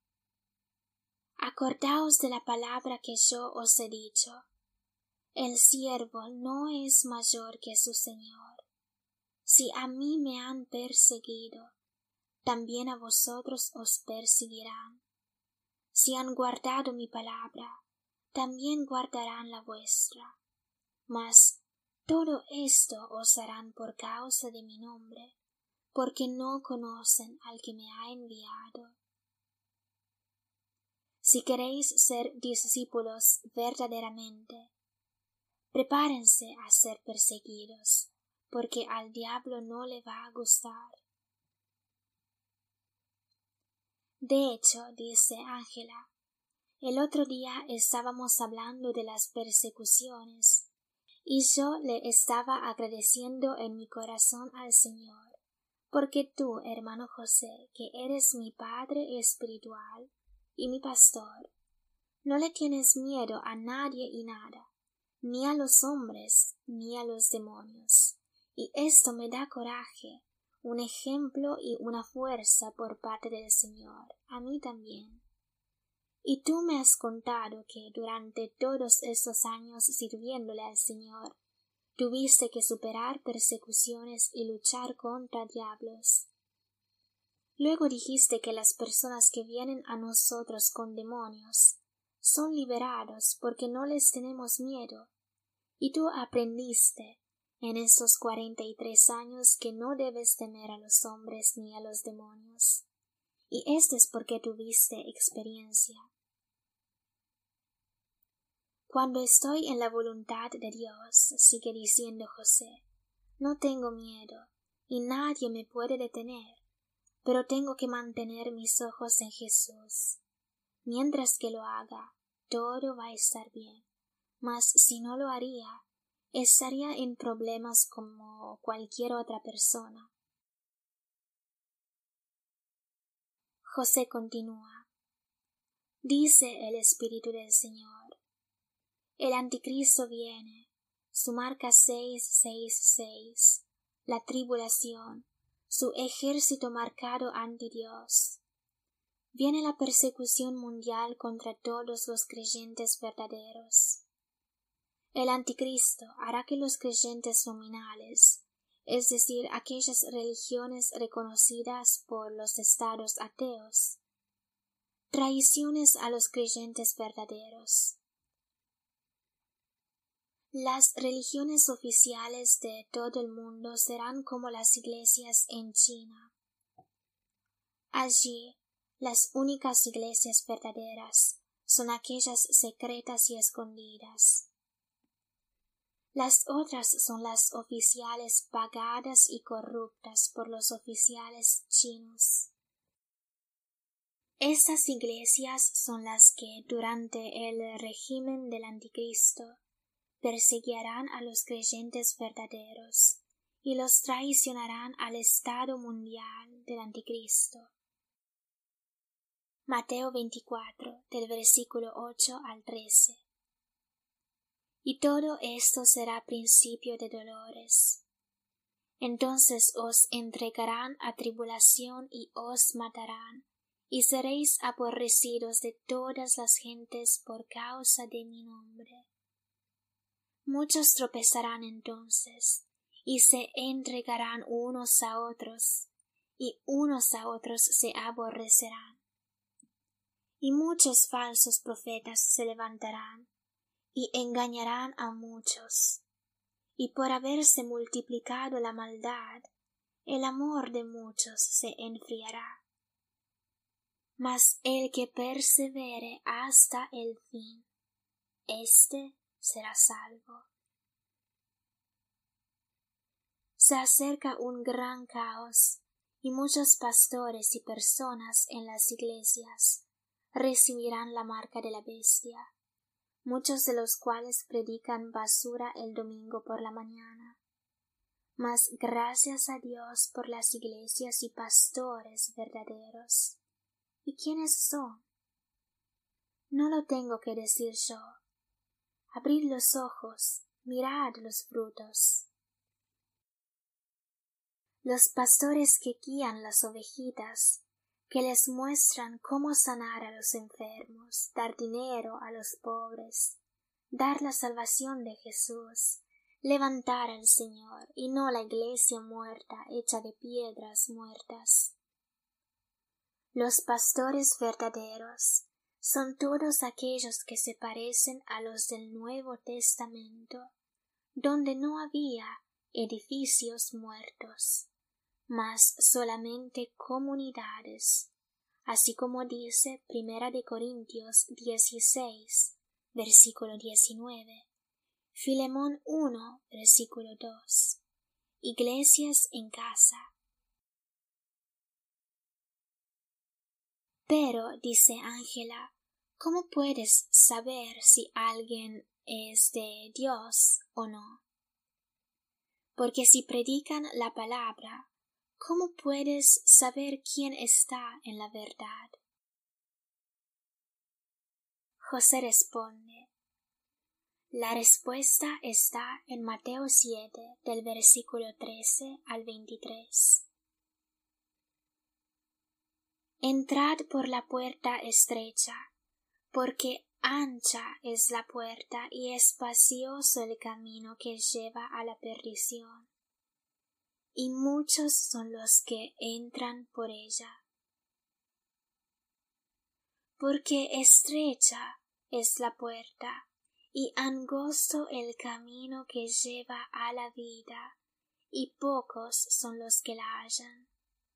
Acordaos de la palabra que yo os he dicho. El siervo no es mayor que su Señor. Si a mí me han perseguido, también a vosotros os perseguirán. Si han guardado mi palabra, también guardarán la vuestra. Mas todo esto os harán por causa de mi nombre, porque no conocen al que me ha enviado. Si queréis ser discípulos verdaderamente, prepárense a ser perseguidos, porque al diablo no le va a gustar. De hecho, dice Ángela, el otro día estábamos hablando de las persecuciones, y yo le estaba agradeciendo en mi corazón al Señor, porque tú, hermano José, que eres mi padre espiritual y mi pastor, no le tienes miedo a nadie y nada, ni a los hombres, ni a los demonios, y esto me da coraje, un ejemplo y una fuerza por parte del Señor, a mí también. Y tú me has contado que durante todos estos años sirviéndole al Señor, tuviste que superar persecuciones y luchar contra diablos. Luego dijiste que las personas que vienen a nosotros con demonios son liberados porque no les tenemos miedo, y tú aprendiste en estos 43 años que no debes temer a los hombres ni a los demonios, y esto es porque tuviste experiencia. Cuando estoy en la voluntad de Dios, sigue diciendo José, no tengo miedo, y nadie me puede detener, pero tengo que mantener mis ojos en Jesús. Mientras que lo haga, todo va a estar bien, mas si no lo haría, estaría en problemas como cualquier otra persona. José continúa, dice el Espíritu del Señor, el anticristo viene, su marca 666, la tribulación, su ejército marcado ante Dios. Viene la persecución mundial contra todos los creyentes verdaderos. El anticristo hará que los creyentes nominales, es decir, aquellas religiones reconocidas por los estados ateos, traiciones a los creyentes verdaderos. Las religiones oficiales de todo el mundo serán como las iglesias en China. Allí, las únicas iglesias verdaderas son aquellas secretas y escondidas. Las otras son las oficiales pagadas y corruptas por los oficiales chinos. Estas iglesias son las que, durante el régimen del anticristo, perseguirán a los creyentes verdaderos y los traicionarán al estado mundial del anticristo. Mateo 24, del versículo 8 al 13. Y todo esto será principio de dolores. Entonces os entregarán a tribulación y os matarán, y seréis aborrecidos de todas las gentes por causa de mi nombre. Muchos tropezarán entonces, y se entregarán unos a otros, y unos a otros se aborrecerán. Y muchos falsos profetas se levantarán, y engañarán a muchos. Y por haberse multiplicado la maldad, el amor de muchos se enfriará. Mas el que persevere hasta el fin, éste será salvo. Se acerca un gran caos, y muchos pastores y personas en las iglesias recibirán la marca de la bestia, muchos de los cuales predican basura el domingo por la mañana. Mas gracias a Dios por las iglesias y pastores verdaderos. ¿Y quiénes son? No lo tengo que decir yo. Abrid los ojos, mirad los frutos. Los pastores que guían las ovejitas, que les muestran cómo sanar a los enfermos, dar dinero a los pobres, dar la salvación de Jesús, levantar al Señor y no la iglesia muerta hecha de piedras muertas. Los pastores verdaderos son todos aquellos que se parecen a los del Nuevo Testamento, donde no había edificios muertos, mas solamente comunidades, así como dice 1 Corintios 16, versículo 19, Filemón 1, versículo 2, iglesias en casa. Pero, dice Ángela, ¿cómo puedes saber si alguien es de Dios o no? Porque si predican la palabra, ¿cómo puedes saber quién está en la verdad? José responde. La respuesta está en Mateo 7, del versículo 13 al 23. Entrad por la puerta estrecha, porque ancha es la puerta y espacioso el camino que lleva a la perdición, y muchos son los que entran por ella. Porque estrecha es la puerta y angosto el camino que lleva a la vida, y pocos son los que la hallan.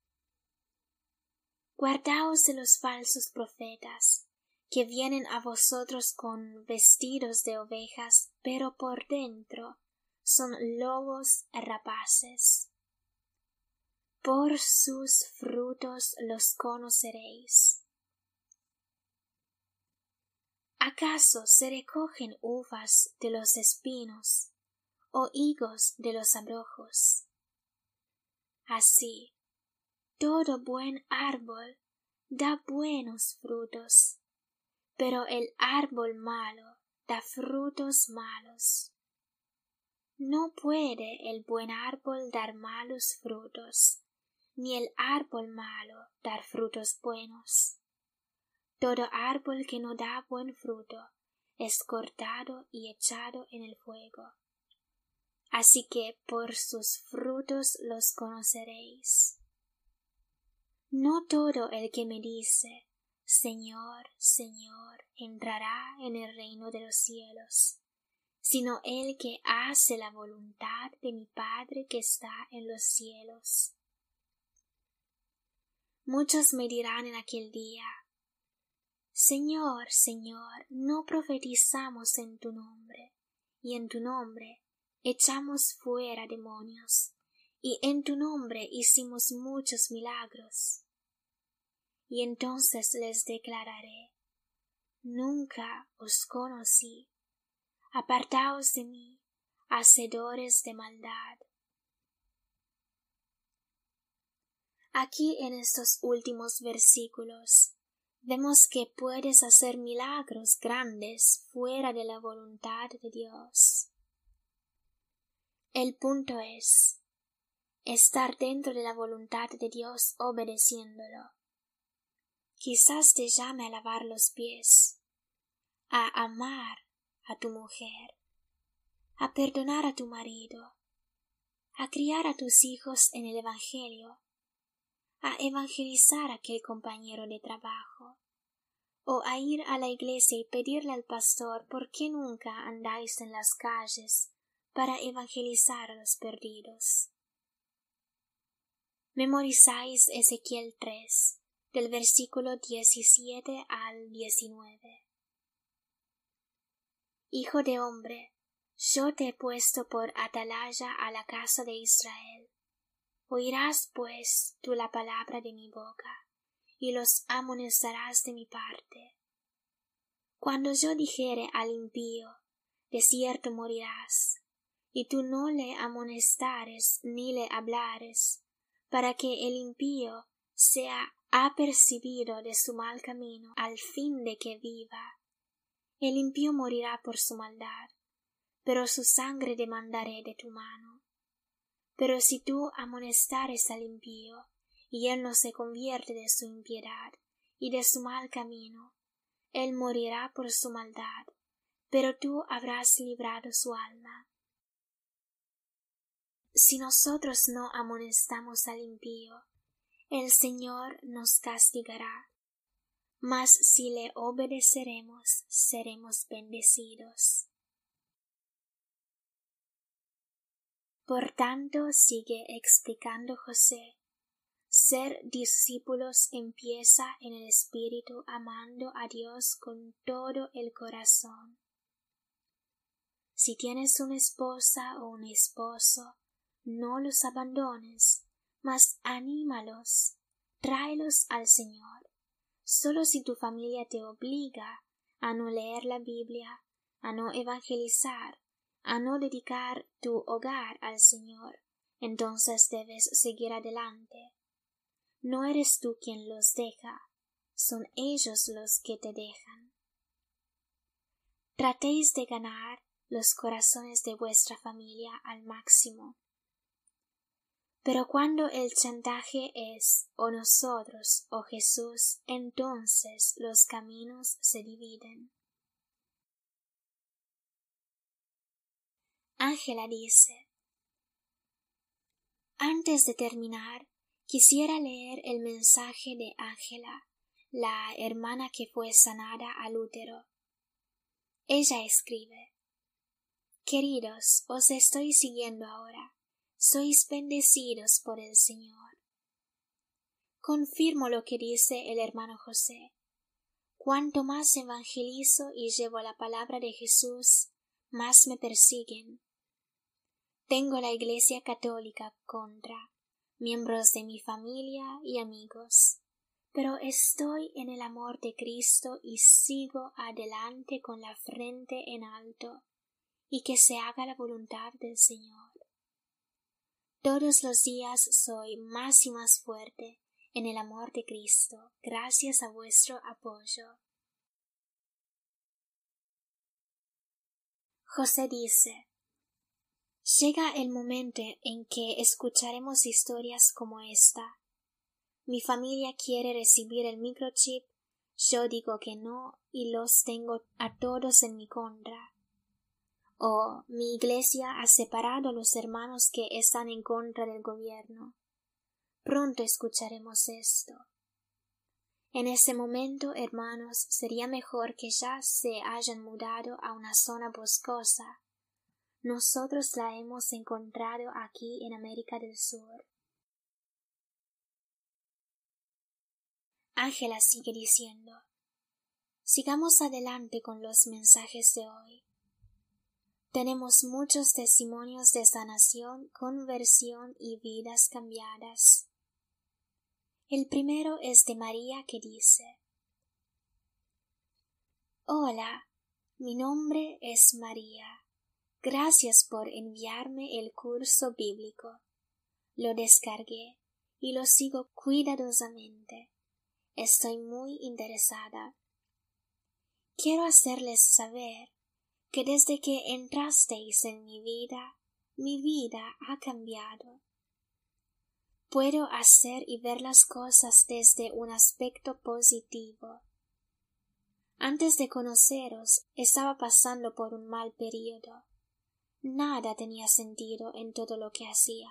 Guardaos de los falsos profetas, que vienen a vosotros con vestidos de ovejas, pero por dentro son lobos rapaces. Por sus frutos los conoceréis. ¿Acaso se recogen uvas de los espinos, o higos de los abrojos? Así, todo buen árbol da buenos frutos, pero el árbol malo da frutos malos. No puede el buen árbol dar malos frutos, ni el árbol malo dar frutos buenos. Todo árbol que no da buen fruto es cortado y echado en el fuego. Así que por sus frutos los conoceréis. No todo el que me dice, Señor, Señor, entrará en el reino de los cielos, sino el que hace la voluntad de mi Padre que está en los cielos. Muchos me dirán en aquel día, Señor, Señor, ¿no profetizamos en tu nombre, y en tu nombre echamos fuera demonios, y en tu nombre hicimos muchos milagros? Y entonces les declararé, nunca os conocí, apartaos de mí, hacedores de maldad. Aquí en estos últimos versículos vemos que puedes hacer milagros grandes fuera de la voluntad de Dios. El punto es estar dentro de la voluntad de Dios obedeciéndolo. Quizás te llame a lavar los pies, a amar a tu mujer, a perdonar a tu marido, a criar a tus hijos en el Evangelio, a evangelizar a aquel compañero de trabajo, o a ir a la iglesia y pedirle al pastor por qué nunca andáis en las calles para evangelizar a los perdidos. Memorizáis Ezequiel 3, del versículo 17 al 19. Hijo de hombre, yo te he puesto por atalaya a la casa de Israel. Oirás pues tú la palabra de mi boca, y los amonestarás de mi parte. Cuando yo dijere al impío, de cierto morirás, y tú no le amonestares ni le hablares, para que el impío sea apercibido de su mal camino al fin de que viva. El impío morirá por su maldad, pero su sangre demandaré de tu mano. Pero si tú amonestares al impío, y él no se convierte de su impiedad y de su mal camino, él morirá por su maldad, pero tú habrás librado su alma. Si nosotros no amonestamos al impío, el Señor nos castigará, mas si le obedeceremos, seremos bendecidos. Por tanto, sigue explicando José, ser discípulos empieza en el espíritu amando a Dios con todo el corazón. Si tienes una esposa o un esposo, no los abandones, mas anímalos, tráelos al Señor. Solo si tu familia te obliga a no leer la Biblia, a no evangelizar, a no dedicar tu hogar al Señor, entonces debes seguir adelante. No eres tú quien los deja, son ellos los que te dejan. Tratéis de ganar los corazones de vuestra familia al máximo. Pero cuando el chantaje es o nosotros o Jesús, entonces los caminos se dividen. Ángela dice: antes de terminar, quisiera leer el mensaje de Ángela, la hermana que fue sanada al útero. Ella escribe: queridos, os estoy siguiendo ahora. Sois bendecidos por el Señor. Confirmo lo que dice el hermano José. Cuanto más evangelizo y llevo la palabra de Jesús, más me persiguen. Tengo la Iglesia católica contra, miembros de mi familia y amigos, pero estoy en el amor de Cristo y sigo adelante con la frente en alto, y que se haga la voluntad del Señor. Todos los días soy más y más fuerte en el amor de Cristo, gracias a vuestro apoyo. José dice: llega el momento en que escucharemos historias como esta. Mi familia quiere recibir el microchip, yo digo que no y los tengo a todos en mi contra. O mi iglesia ha separado a los hermanos que están en contra del gobierno. Pronto escucharemos esto. En ese momento, hermanos, sería mejor que ya se hayan mudado a una zona boscosa. Nosotros la hemos encontrado aquí en América del Sur. Ángela sigue diciendo: sigamos adelante con los mensajes de hoy. Tenemos muchos testimonios de sanación, conversión y vidas cambiadas. El primero es de María, que dice: hola, mi nombre es María. Gracias por enviarme el curso bíblico. Lo descargué y lo sigo cuidadosamente. Estoy muy interesada. Quiero hacerles saber que desde que entrasteis en mi vida ha cambiado. Puedo hacer y ver las cosas desde un aspecto positivo. Antes de conoceros, estaba pasando por un mal período. Nada tenía sentido en todo lo que hacía.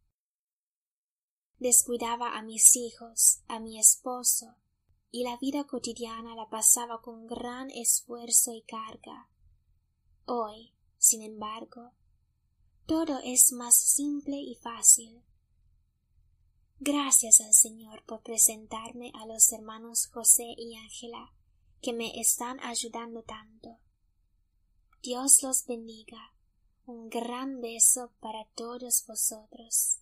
Descuidaba a mis hijos, a mi esposo, y la vida cotidiana la pasaba con gran esfuerzo y carga. Hoy, sin embargo, todo es más simple y fácil. Gracias al Señor por presentarme a los hermanos José y Ángela, que me están ayudando tanto. Dios los bendiga. Un gran beso para todos vosotros.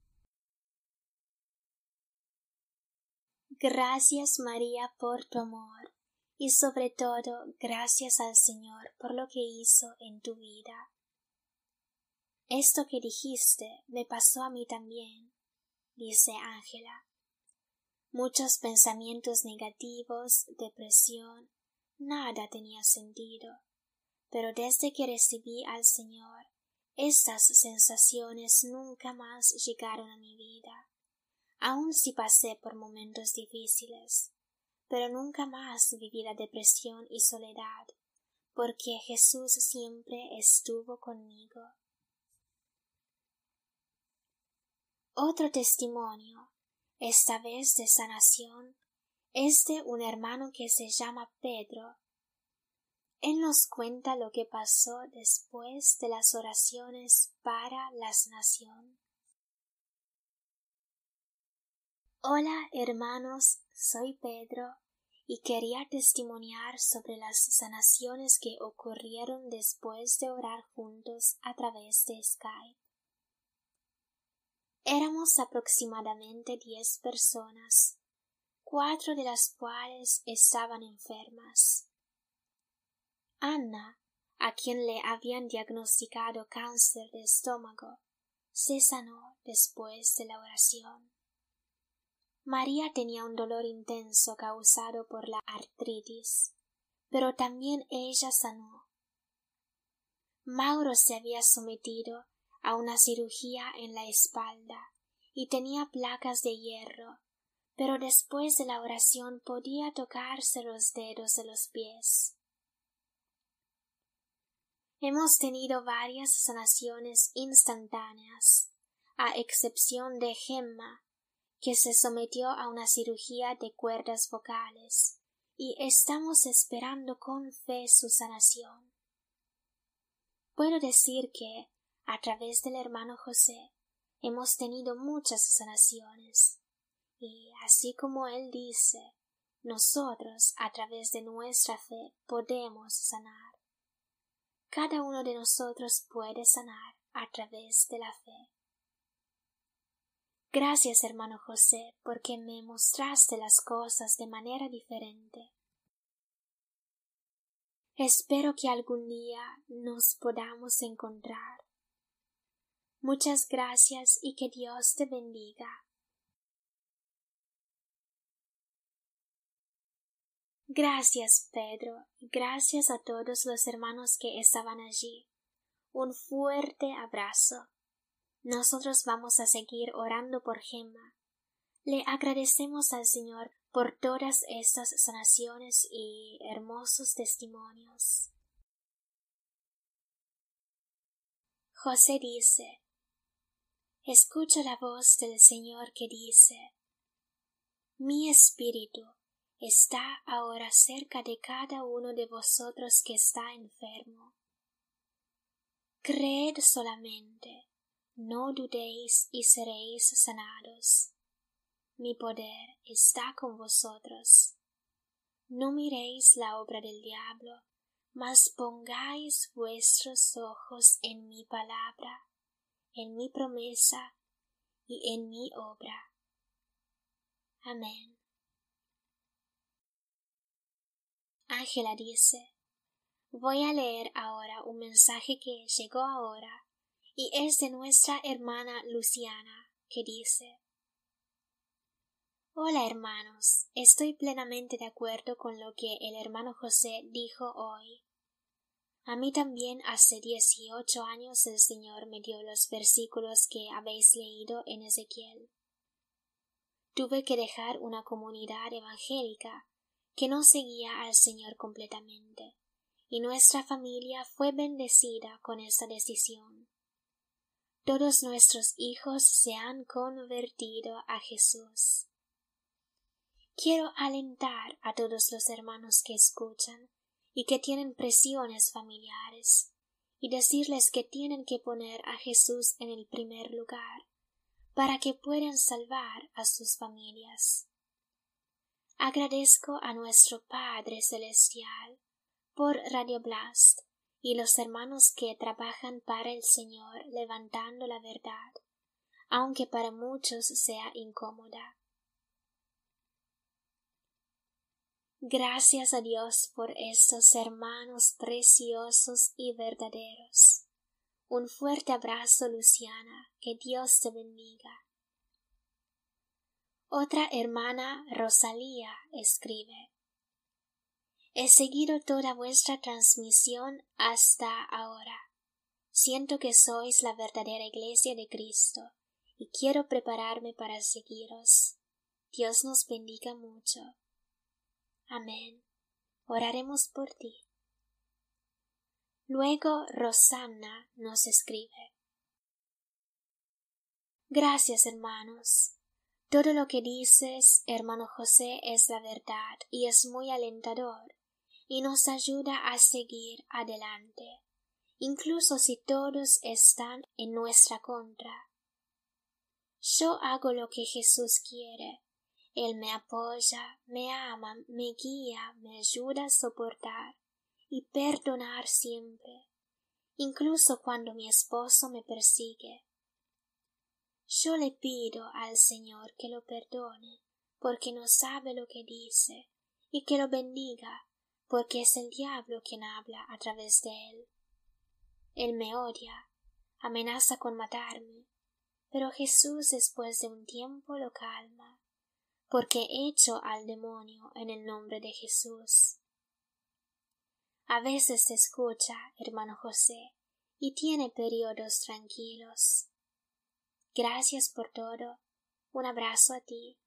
Gracias, María, por tu amor, y sobre todo gracias al Señor por lo que hizo en tu vida. Esto que dijiste me pasó a mí también, dice Ángela. Muchos pensamientos negativos, depresión, nada tenía sentido, pero desde que recibí al Señor, estas sensaciones nunca más llegaron a mi vida. Aun si pasé por momentos difíciles, pero nunca más viví la depresión y soledad, porque Jesús siempre estuvo conmigo. Otro testimonio, esta vez de sanación, es de un hermano que se llama Pedro. Él nos cuenta lo que pasó después de las oraciones para la sanación. Hola, hermanos, soy Pedro y quería testimoniar sobre las sanaciones que ocurrieron después de orar juntos a través de Skype. Éramos aproximadamente 10 personas, 4 de las cuales estaban enfermas. Ana, a quien le habían diagnosticado cáncer de estómago, se sanó después de la oración. María tenía un dolor intenso causado por la artritis, pero también ella sanó. Mauro se había sometido a una cirugía en la espalda y tenía placas de hierro, pero después de la oración podía tocarse los dedos de los pies. Hemos tenido varias sanaciones instantáneas, a excepción de Gemma, que se sometió a una cirugía de cuerdas vocales, y estamos esperando con fe su sanación. Puedo decir que, a través del hermano José, hemos tenido muchas sanaciones, y así como él dice, nosotros, a través de nuestra fe, podemos sanar. Cada uno de nosotros puede sanar a través de la fe. Gracias, hermano José, porque me mostraste las cosas de manera diferente. Espero que algún día nos podamos encontrar. Muchas gracias y que Dios te bendiga. Gracias, Pedro, y gracias a todos los hermanos que estaban allí. Un fuerte abrazo. Nosotros vamos a seguir orando por Gemma. Le agradecemos al Señor por todas estas sanaciones y hermosos testimonios. José dice: escucho la voz del Señor que dice: mi espíritu está ahora cerca de cada uno de vosotros que está enfermo. Creed solamente, no dudéis y seréis sanados. Mi poder está con vosotros. No miréis la obra del diablo, mas pongáis vuestros ojos en mi palabra, en mi promesa y en mi obra. Amén. Ángela dice: voy a leer ahora un mensaje que llegó ahora, y es de nuestra hermana Luciana, que dice: hola hermanos, estoy plenamente de acuerdo con lo que el hermano José dijo hoy. A mí también hace 18 años el Señor me dio los versículos que habéis leído en Ezequiel. Tuve que dejar una comunidad evangélica que no seguía al Señor completamente, y nuestra familia fue bendecida con esta decisión. Todos nuestros hijos se han convertido a Jesús. Quiero alentar a todos los hermanos que escuchan y que tienen presiones familiares, y decirles que tienen que poner a Jesús en el primer lugar, para que puedan salvar a sus familias. Agradezco a nuestro Padre Celestial por Radio Blast y los hermanos que trabajan para el Señor levantando la verdad, aunque para muchos sea incómoda. Gracias a Dios por estos hermanos preciosos y verdaderos. Un fuerte abrazo, Luciana, que Dios te bendiga. Otra hermana, Rosalía, escribe: he seguido toda vuestra transmisión hasta ahora. Siento que sois la verdadera Iglesia de Cristo y quiero prepararme para seguiros. Dios nos bendiga mucho. Amén. Oraremos por ti. Luego Rosanna nos escribe: gracias, hermanos. Todo lo que dices, hermano José, es la verdad y es muy alentador y nos ayuda a seguir adelante, incluso si todos están en nuestra contra. Yo hago lo que Jesús quiere. Él me apoya, me ama, me guía, me ayuda a soportar y perdonar siempre, incluso cuando mi esposo me persigue. Yo le pido al Señor que lo perdone, porque no sabe lo que dice, y que lo bendiga, porque es el diablo quien habla a través de él. Él me odia, amenaza con matarme, pero Jesús después de un tiempo lo calma, porque echo al demonio en el nombre de Jesús. A veces te escucha, hermano José, y tiene periodos tranquilos. Gracias por todo. Un abrazo a ti.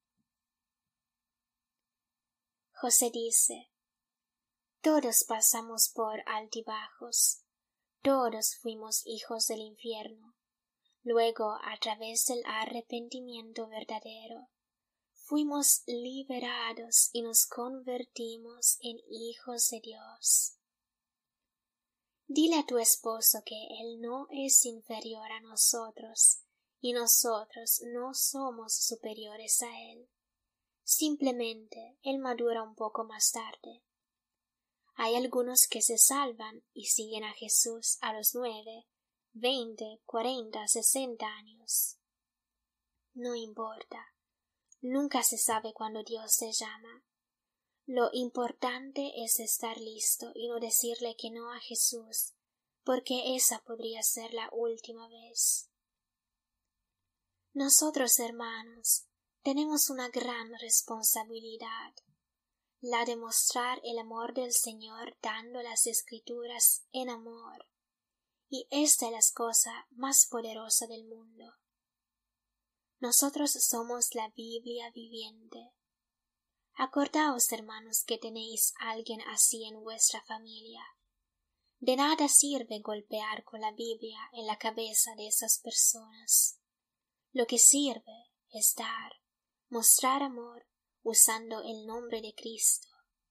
José dice: todos pasamos por altibajos. Todos fuimos hijos del infierno. Luego, a través del arrepentimiento verdadero, fuimos liberados y nos convertimos en hijos de Dios. Dile a tu esposo que él no es inferior a nosotros y nosotros no somos superiores a él. Simplemente él madura un poco más tarde. Hay algunos que se salvan y siguen a Jesús a los 9, 20, 40, 60 años. No importa. Nunca se sabe cuándo Dios te llama. Lo importante es estar listo y no decirle que no a Jesús, porque esa podría ser la última vez. Nosotros, hermanos, tenemos una gran responsabilidad, la de mostrar el amor del Señor dando las Escrituras en amor, y esta es la cosa más poderosa del mundo. Nosotros somos la Biblia viviente. Acordaos, hermanos, que tenéis a alguien así en vuestra familia. De nada sirve golpear con la Biblia en la cabeza de esas personas. Lo que sirve es dar, mostrar amor usando el nombre de Cristo.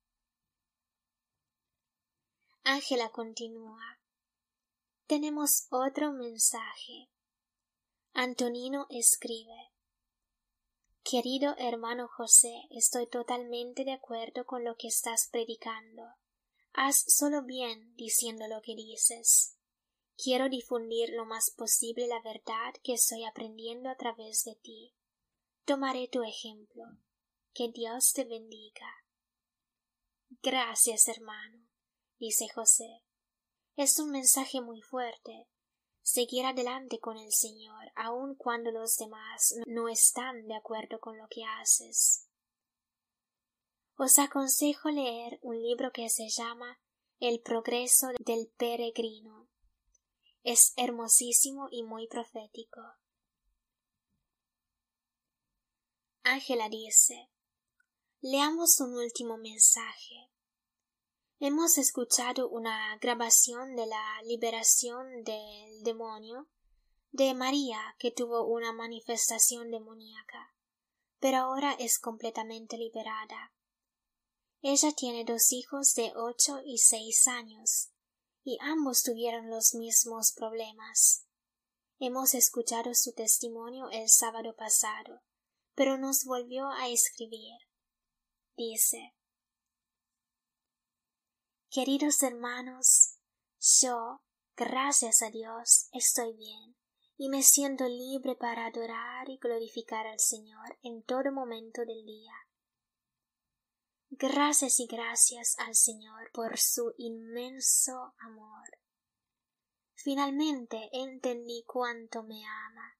Ángela continúa. Tenemos otro mensaje. Antonino escribe: Querido hermano José, estoy totalmente de acuerdo con lo que estás predicando. Haz solo bien diciendo lo que dices. Quiero difundir lo más posible la verdad que estoy aprendiendo a través de ti. Tomaré tu ejemplo. Que Dios te bendiga. Gracias, hermano, dice José. Es un mensaje muy fuerte. Seguir adelante con el Señor, aun cuando los demás no están de acuerdo con lo que haces. Os aconsejo leer un libro que se llama El progreso del peregrino. Es hermosísimo y muy profético. Ángela dice: leamos un último mensaje. Hemos escuchado una grabación de la liberación del demonio de María, que tuvo una manifestación demoníaca, pero ahora es completamente liberada. Ella tiene 2 hijos de 8 y 6 años, y ambos tuvieron los mismos problemas. Hemos escuchado su testimonio el sábado pasado, pero nos volvió a escribir. Dice: Queridos hermanos, yo, gracias a Dios, estoy bien, y me siento libre para adorar y glorificar al Señor en todo momento del día. Gracias y gracias al Señor por su inmenso amor. Finalmente entendí cuánto me ama.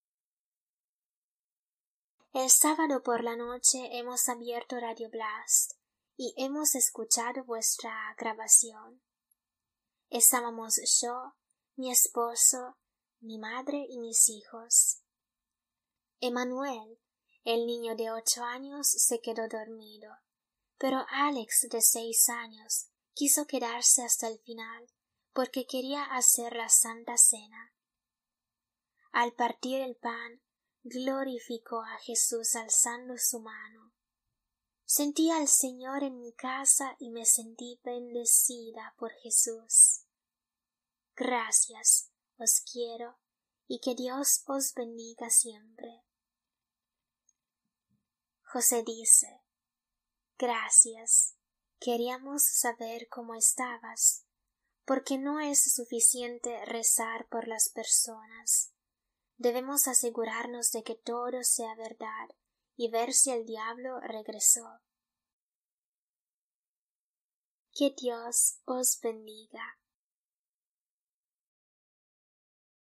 El sábado por la noche hemos abierto Radio Blast y hemos escuchado vuestra grabación. Estábamos yo, mi esposo, mi madre y mis hijos. Emanuel, el niño de 8 años, se quedó dormido, pero Alex, de 6 años, quiso quedarse hasta el final porque quería hacer la Santa Cena. Al partir el pan, glorificó a Jesús alzando su mano. Sentí al Señor en mi casa y me sentí bendecida por Jesús. Gracias, os quiero, y que Dios os bendiga siempre. José dice: gracias, queríamos saber cómo estabas, porque no es suficiente rezar por las personas. Debemos asegurarnos de que todo sea verdad y ver si el diablo regresó. Que Dios os bendiga.